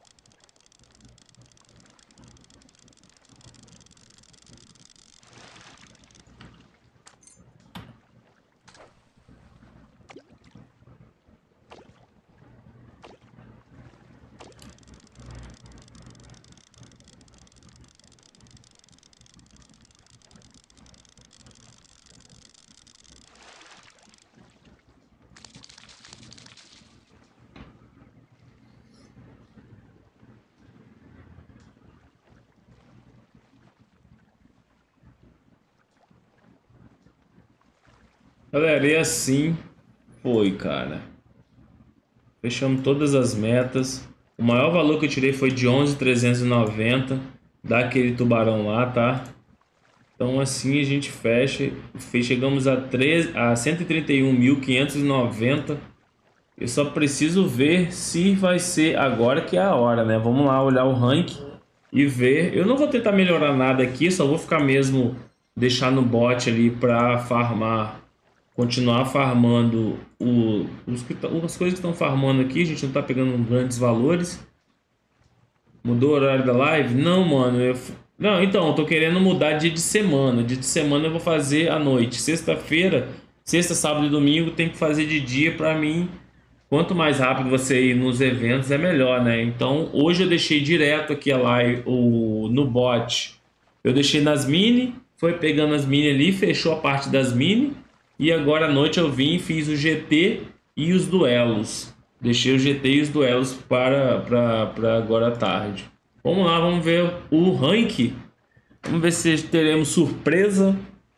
Galera, e assim foi, cara. Fechamos todas as metas. O maior valor que eu tirei foi de onze mil trezentos e noventa daquele tubarão lá, tá? Então assim a gente fecha. Fe- Chegamos a, treze, a cento e trinta e um mil quinhentos e noventa. Eu só preciso ver se vai ser agora que é a hora, né? Vamos lá olhar o rank e ver. Eu não vou tentar melhorar nada aqui, só vou ficar mesmo deixar no bot ali pra farmar continuar farmando o, os que, as coisas que estão farmando aqui. A gente não tá pegando grandes valores. Mudou o horário da live? Não, mano. Eu, não, então, eu tô querendo mudar dia de semana. Dia de semana eu vou fazer à noite. Sexta-feira, sexta, sábado e domingo tem que fazer de dia pra mim. Quanto mais rápido você ir nos eventos é melhor, né? Então, hoje eu deixei direto aqui a live o, no bot. Eu deixei nas mini, foi pegando as mini ali, fechou a parte das mini. E agora à noite eu vim e fiz o G T e os duelos. Deixei o G T e os duelos para, para, para agora à tarde. Vamos lá, vamos ver o rank. Vamos ver se teremos surpresa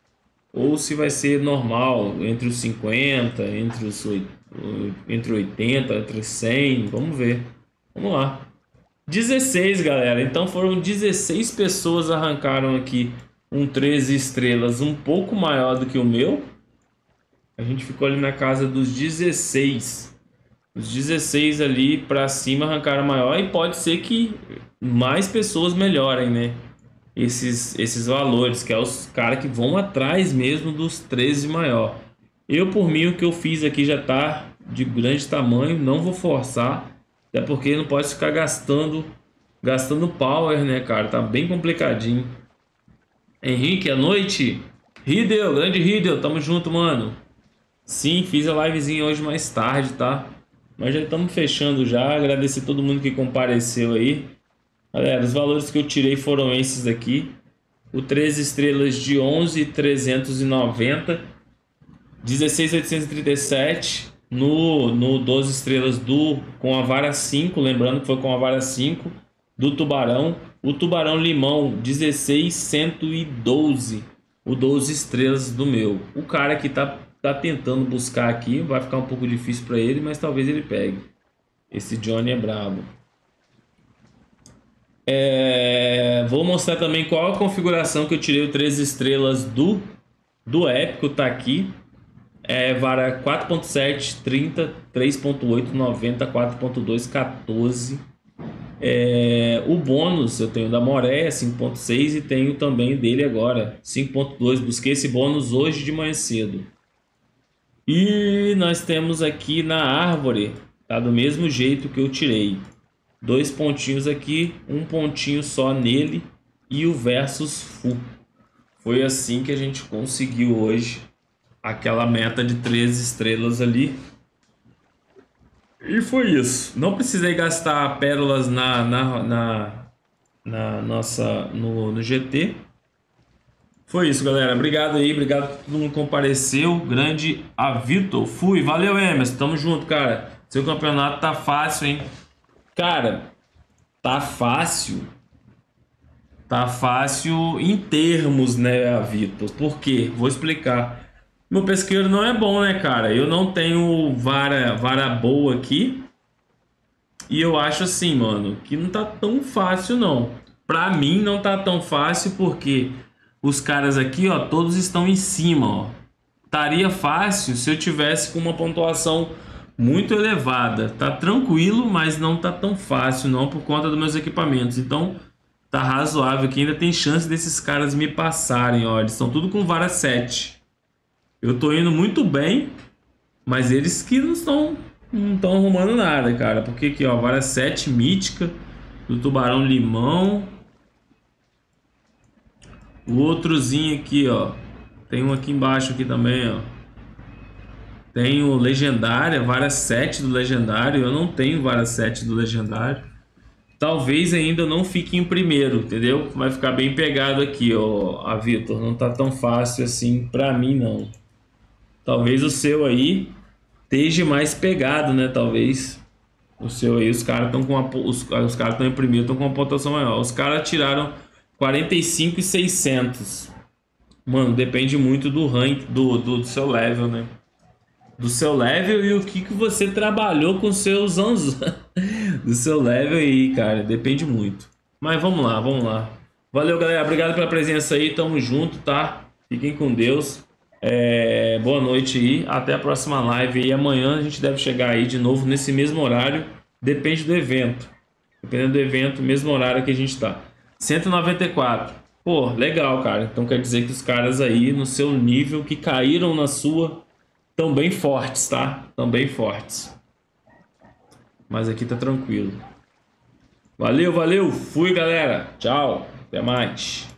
ou se vai ser normal, entre os cinquenta, entre os entre oitenta, entre cem. Vamos ver. Vamos lá. dezesseis, galera. Então foram dezesseis pessoas arrancaram aqui um treze estrelas um pouco maior do que o meu. A gente ficou ali na casa dos dezesseis. Os dezesseis ali pra cima arrancaram maior. E pode ser que mais pessoas melhorem, né? Esses, esses valores, que é os caras que vão atrás mesmo dos treze maior. Eu, por mim, o que eu fiz aqui já tá de grande tamanho. Não vou forçar. Até porque não pode ficar gastando Gastando power, né, cara? Tá bem complicadinho. Henrique, à noite. Ridel, grande Ridel, tamo junto, mano. Sim, fiz a livezinha hoje mais tarde, tá? Mas já estamos fechando já. Agradecer todo mundo que compareceu aí. Galera, os valores que eu tirei foram esses daqui. O treze estrelas de onze mil trezentos e noventa. dezesseis mil oitocentos e trinta e sete. No, no doze estrelas do com a vara cinco. Lembrando que foi com a vara cinco. Do tubarão. O tubarão limão dezesseis mil cento e doze. O doze estrelas do meu. O cara que tá tá tentando buscar aqui, vai ficar um pouco difícil para ele, mas talvez ele pegue. Esse Johnny é brabo. É, vou mostrar também qual a configuração que eu tirei o treze estrelas do do épico, tá aqui. É vara quatro ponto sete, trinta, três ponto oito, noventa, quatro ponto dois, quatorze. É, o bônus eu tenho da Moreia cinco ponto seis e tenho também dele agora cinco ponto dois. Busquei esse bônus hoje de manhã cedo. E nós temos aqui na árvore, tá do mesmo jeito que eu tirei. Dois pontinhos aqui, um pontinho só nele e o versus full. Foi assim que a gente conseguiu hoje aquela meta de treze estrelas ali. E foi isso. Não precisei gastar pérolas na, na, na, na nossa, no, no G T. Foi isso, galera. Obrigado aí, obrigado por todo mundo que compareceu. Grande a Vitor. Fui, valeu, Emerson. Tamo junto, cara. Seu campeonato tá fácil, hein? Cara, tá fácil. Tá fácil em termos, né, Vitor? Por quê? Vou explicar. Meu pesqueiro não é bom, né, cara? Eu não tenho vara, vara boa aqui. E eu acho assim, mano, que não tá tão fácil, não. Pra mim não tá tão fácil porque os caras aqui, ó, todos estão em cima, ó. Estaria fácil se eu tivesse com uma pontuação muito elevada. Tá tranquilo, mas não tá tão fácil, não, por conta dos meus equipamentos. Então, tá razoável que ainda tem chance desses caras me passarem, ó. Eles estão tudo com vara sete. Eu tô indo muito bem, mas eles que não estão não estão arrumando nada, cara. Porque aqui, ó, vara sete mítica do tubarão limão. O outrozinho aqui, ó. Tem um aqui embaixo aqui também, ó. Tem o legendário, vara sete do legendário. Eu não tenho vara sete do legendário. Talvez ainda não fique em primeiro, entendeu? Vai ficar bem pegado aqui, ó, a Vitor. Não tá tão fácil assim pra mim, não. Talvez o seu aí esteja mais pegado, né? Talvez o seu aí, os caras estão com uma, os, os caras estão em primeiro, estão com uma pontuação maior. Os caras tiraram quarenta e cinco e seiscentos. Mano, depende muito do rank, do, do, do seu level, né? Do seu level e o que, que você trabalhou com seus anos do seu level aí, cara. Depende muito. Mas vamos lá, vamos lá. Valeu, galera. Obrigado pela presença aí. Tamo junto, tá? Fiquem com Deus. É, boa noite aí, até a próxima live e amanhã a gente deve chegar aí de novo nesse mesmo horário, depende do evento, dependendo do evento, mesmo horário que a gente tá. Cento e noventa e quatro, pô, legal, cara. Então quer dizer que os caras aí no seu nível que caíram na sua Estão bem fortes, tá? Estão bem fortes. Mas aqui tá tranquilo. Valeu, valeu. Fui, galera. Tchau. Até mais.